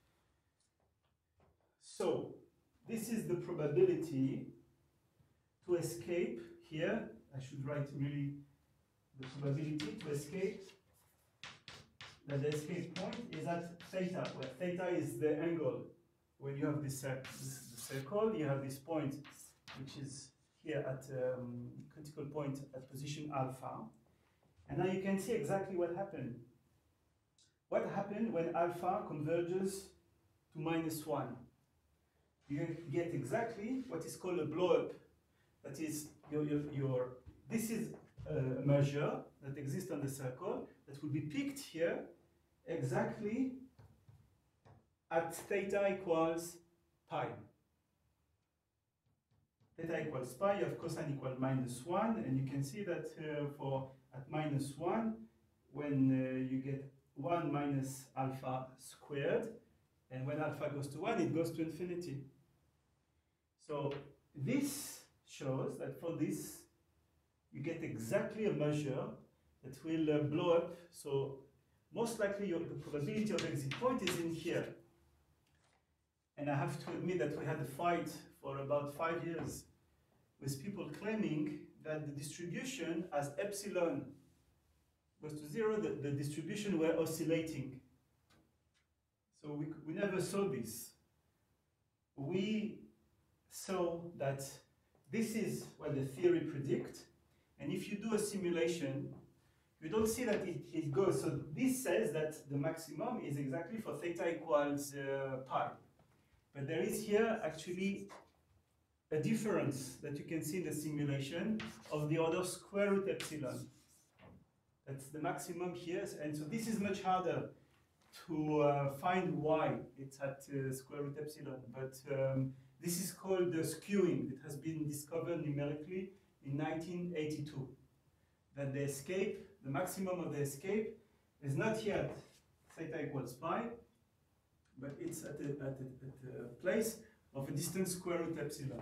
So this is the probability to escape here. I should write really the probability to escape, that the escape point is at theta, where theta is the angle. When you have this circle, you have this point, which is here at critical point at position alpha. And now you can see exactly what happened. What happened when alpha converges to -1? You get exactly what is called a blow-up. That is, this is a measure that exists on the circle that will be picked here exactly at theta equals pi. Theta equals pi, you have cosine equal -1, and you can see that for at -1, when you get 1 minus alpha squared, and when alpha goes to 1, it goes to infinity. So this shows that for this, you get exactly a measure that will blow up. So most likely the probability of exit point is in here. And I have to admit that we had a fight for about 5 years with people claiming that the distribution as epsilon goes to 0, the distribution were oscillating. So we never saw this. We saw that this is what the theory predicts, and if you do a simulation, you don't see that it goes. So this says that the maximum is exactly for theta equals pi. But there is here actually a difference that you can see in the simulation of the order square root epsilon. That's the maximum here, and so this is much harder to find why it's at square root epsilon. But this is called skewing. It has been discovered numerically in 1982. That the escape, the maximum of the escape, is not here at theta equals pi, but it's at the place of a distance square root epsilon.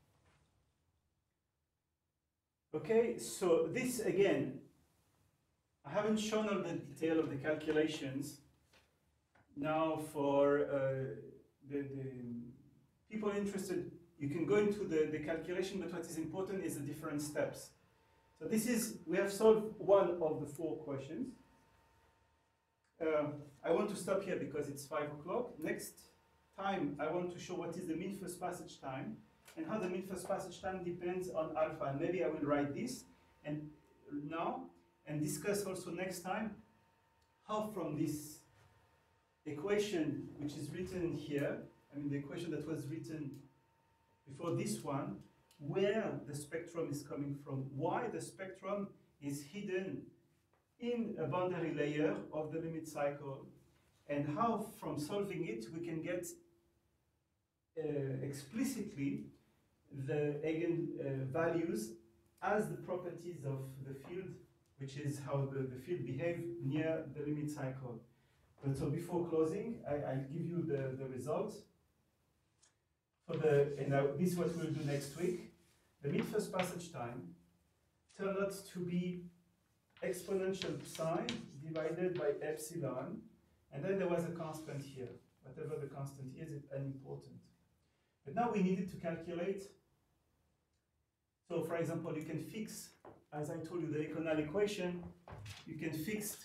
Okay, so this again, I haven't shown all the detail of the calculations. Now for the people interested, you can go into the calculation, but what is important is the different steps. So this is, we have solved one of the 4 questions. I want to stop here because it's 5 o'clock. Next time, I want to show what is the mean first passage time and how the mean first passage time depends on alpha. And maybe I will write this and now and discuss also next time how from this equation, which is written here, I mean the equation that was written before this one, where the spectrum is coming from, why the spectrum is hidden in a boundary layer of the limit cycle, and how from solving it we can get explicitly the eigenvalues as the properties of the field, which is how the field behaves near the limit cycle. But so before closing, I'll give you the results. For this is what we'll do next week. The mean first passage time turned out to be exponential psi divided by epsilon, and then there was a constant here. Whatever the constant is, it's unimportant. But now we needed to calculate. So for example, you can fix, as I told you, the Econal equation, you can fix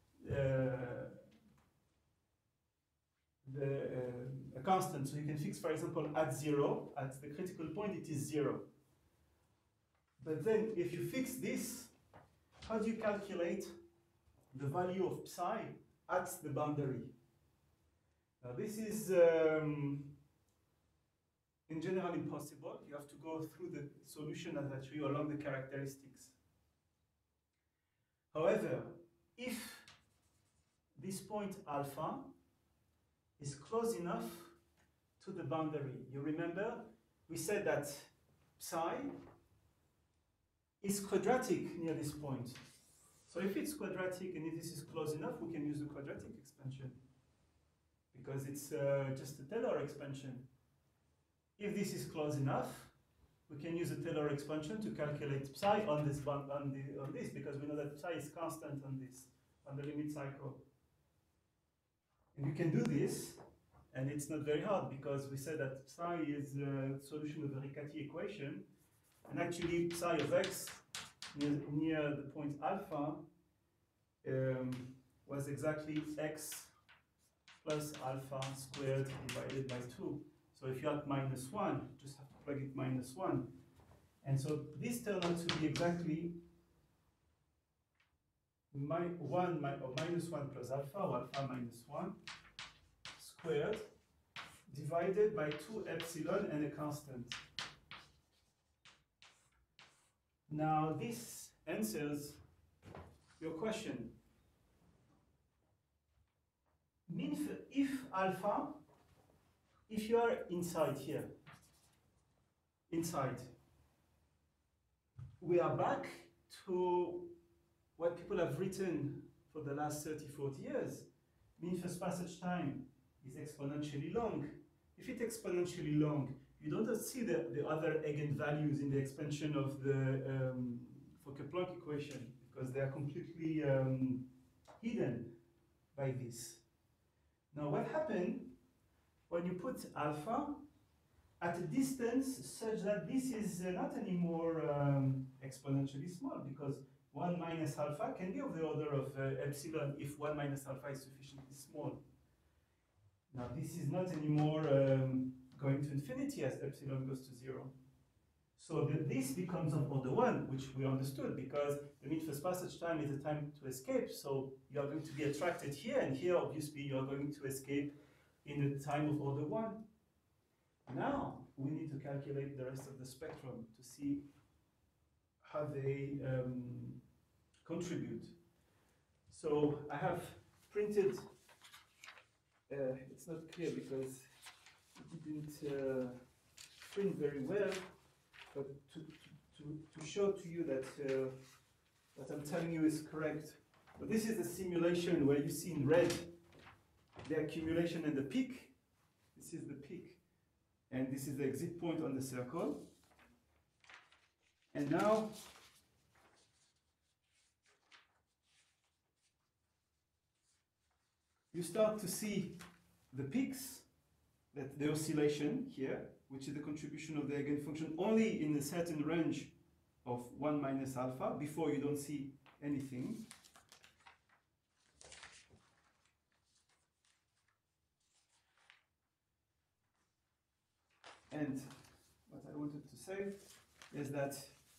a constant. So you can fix, for example, at 0, at the critical point, it is 0. But then if you fix this, how do you calculate the value of psi at the boundary? Now this is in general impossible. You have to go through the solution as I show you along the characteristics. However, if this point alpha is close enough to the boundary, you remember we said that psi is quadratic near this point. So if it's quadratic and if this is close enough, we can use the quadratic expansion because it's just a Taylor expansion. If this is close enough, we can use a Taylor expansion to calculate psi on this because we know that psi is constant on the limit cycle. And you can do this, and it's not very hard because we said that psi is a solution of the Riccati equation, and actually psi of x near the point alpha was exactly x plus alpha squared divided by 2. So if you're at -1, you just have to plug it -1. And so this turned out to be exactly -1 plus alpha, or alpha -1 squared divided by 2 epsilon and a constant. Now this answers your question. If alpha if you are inside here, inside, we are back to what people have written for the last 30, 40 years. Mean first passage time is exponentially long. If it's exponentially long, you don't see the other eigenvalues in the expansion of the Fokker-Planck equation, because they are completely hidden by this. Now what happened when you put alpha at a distance such that this is not anymore exponentially small, because 1 minus alpha can be of the order of epsilon if 1 minus alpha is sufficiently small. Now this is not anymore going to infinity as epsilon goes to 0. So this becomes of order 1, which we understood, because the mean first passage time is the time to escape. So you are going to be attracted here, and here obviously you are going to escape in the time of order 1. Now we need to calculate the rest of the spectrum to see how they contribute. So I have printed, it's not clear because it didn't print very well, but to show to you that what I'm telling you is correct. But this is the simulation where you see in red the accumulation and the peak. This is the peak, and this is the exit point on the circle. And now you start to see the peaks, that the oscillation here, which is the contribution of the eigenfunction only in a certain range of 1 minus alpha. Before you don't see anything. And what I wanted to say is that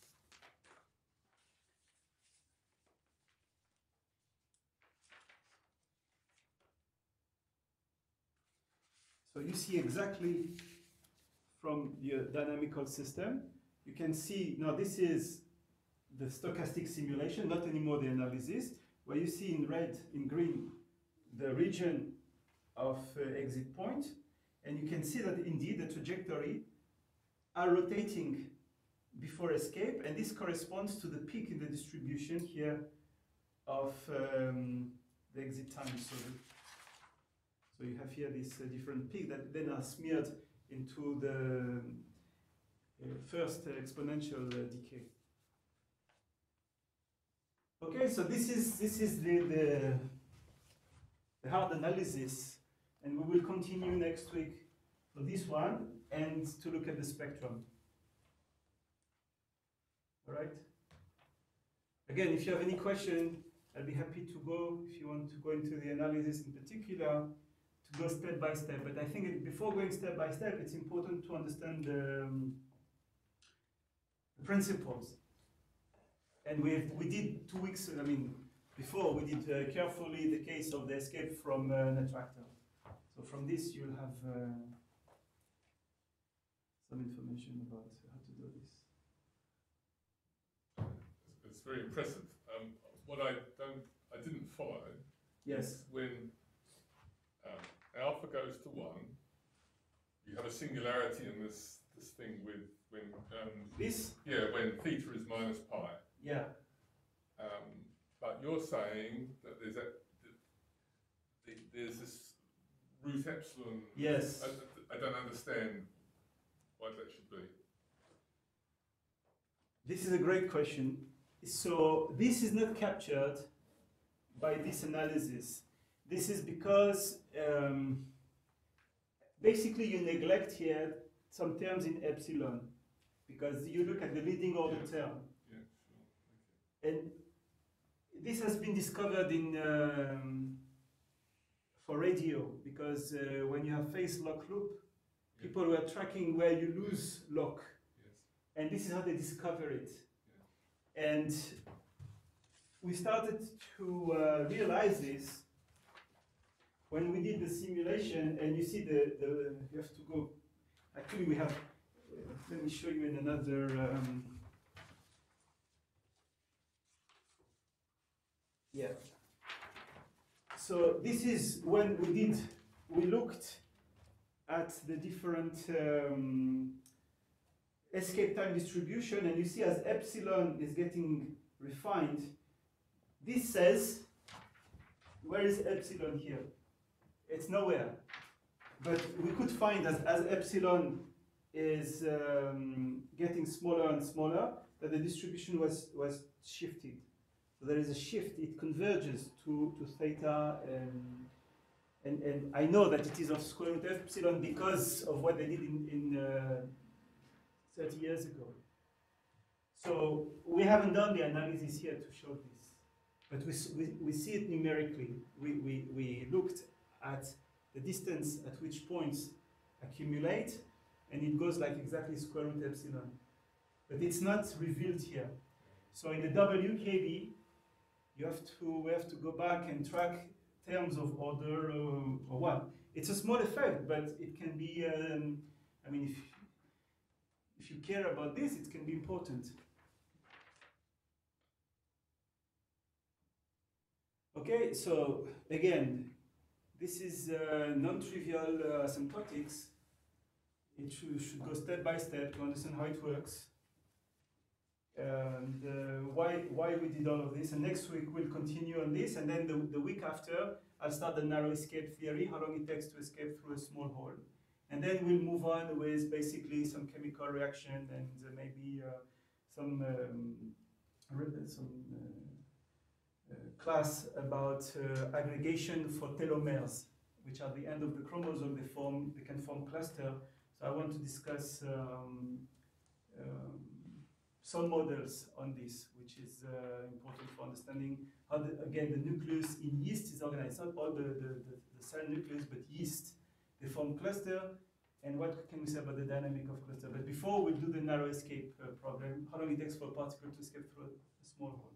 so you see exactly from your dynamical system, you can see, now this is the stochastic simulation, not anymore the analysis, where you see in red, in green, the region of exit point, and you can see that indeed the trajectory are rotating before escape, and this corresponds to the peak in the distribution here of the exit time. So you have here this different peak that then are smeared into the first exponential decay. Okay, so this is the hard analysis, and we will continue next week for this one and to look at the spectrum. All right. Again, if you have any question, I'll be happy to go. If you want to go into the analysis in particular, to go step by step. But I think before going step by step, it's important to understand the principles. And we did 2 weeks, I mean, before we did carefully the case of the escape from an attractor. So from this, you'll have some information about how to do this. It's very impressive. What I didn't follow. Yes. When alpha goes to 1, you have a singularity in this thing with when this. Yeah, when theta is minus pi. Yeah. But you're saying that there's this root epsilon. Yes. I don't understand what that should be. This is a great question. So this is not captured by this analysis. This is because basically you neglect here some terms in epsilon, because you look at the leading order term. Yeah, sure. And this has been discovered in for radio, because when you have phase lock loop, people were tracking where you lose lock. Yes. And this is how they discover it. Yeah. And we started to realize this when we did the simulation, and you see you have to go, actually we have, let me show you in another, yeah. So this is when we looked at the different escape time distribution, and you see as epsilon is getting refined, this says, where is epsilon here? It's nowhere. But we could find as epsilon is getting smaller and smaller, that the distribution was shifted. So there is a shift, it converges to theta, and I know that it is of square root epsilon because of what they did in 30 years ago. So we haven't done the analysis here to show this, but we see it numerically. We looked at the distance at which points accumulate, and it goes like exactly square root epsilon. But it's not revealed here. So in the WKB, we have to go back and track terms of order 1. It's a small effect, but it can be, I mean, if you care about this, it can be important. Okay, so again, this is non-trivial asymptotics. It should go step by step to understand how it works. And why we did all of this. And next week we'll continue on this, and then the week after I'll start the narrow escape theory, how long it takes to escape through a small hole. And then we'll move on with basically some chemical reaction and maybe some class about aggregation for telomeres, which are the end of the chromosome. They can form cluster. So I want to discuss some models on this, which is important for understanding how, again, the nucleus in yeast is organized. Not all the cell nucleus, but yeast. They form cluster, and what can we say about the dynamic of cluster? But before we do the narrow escape problem, how long it takes for a particle to escape through a small hole.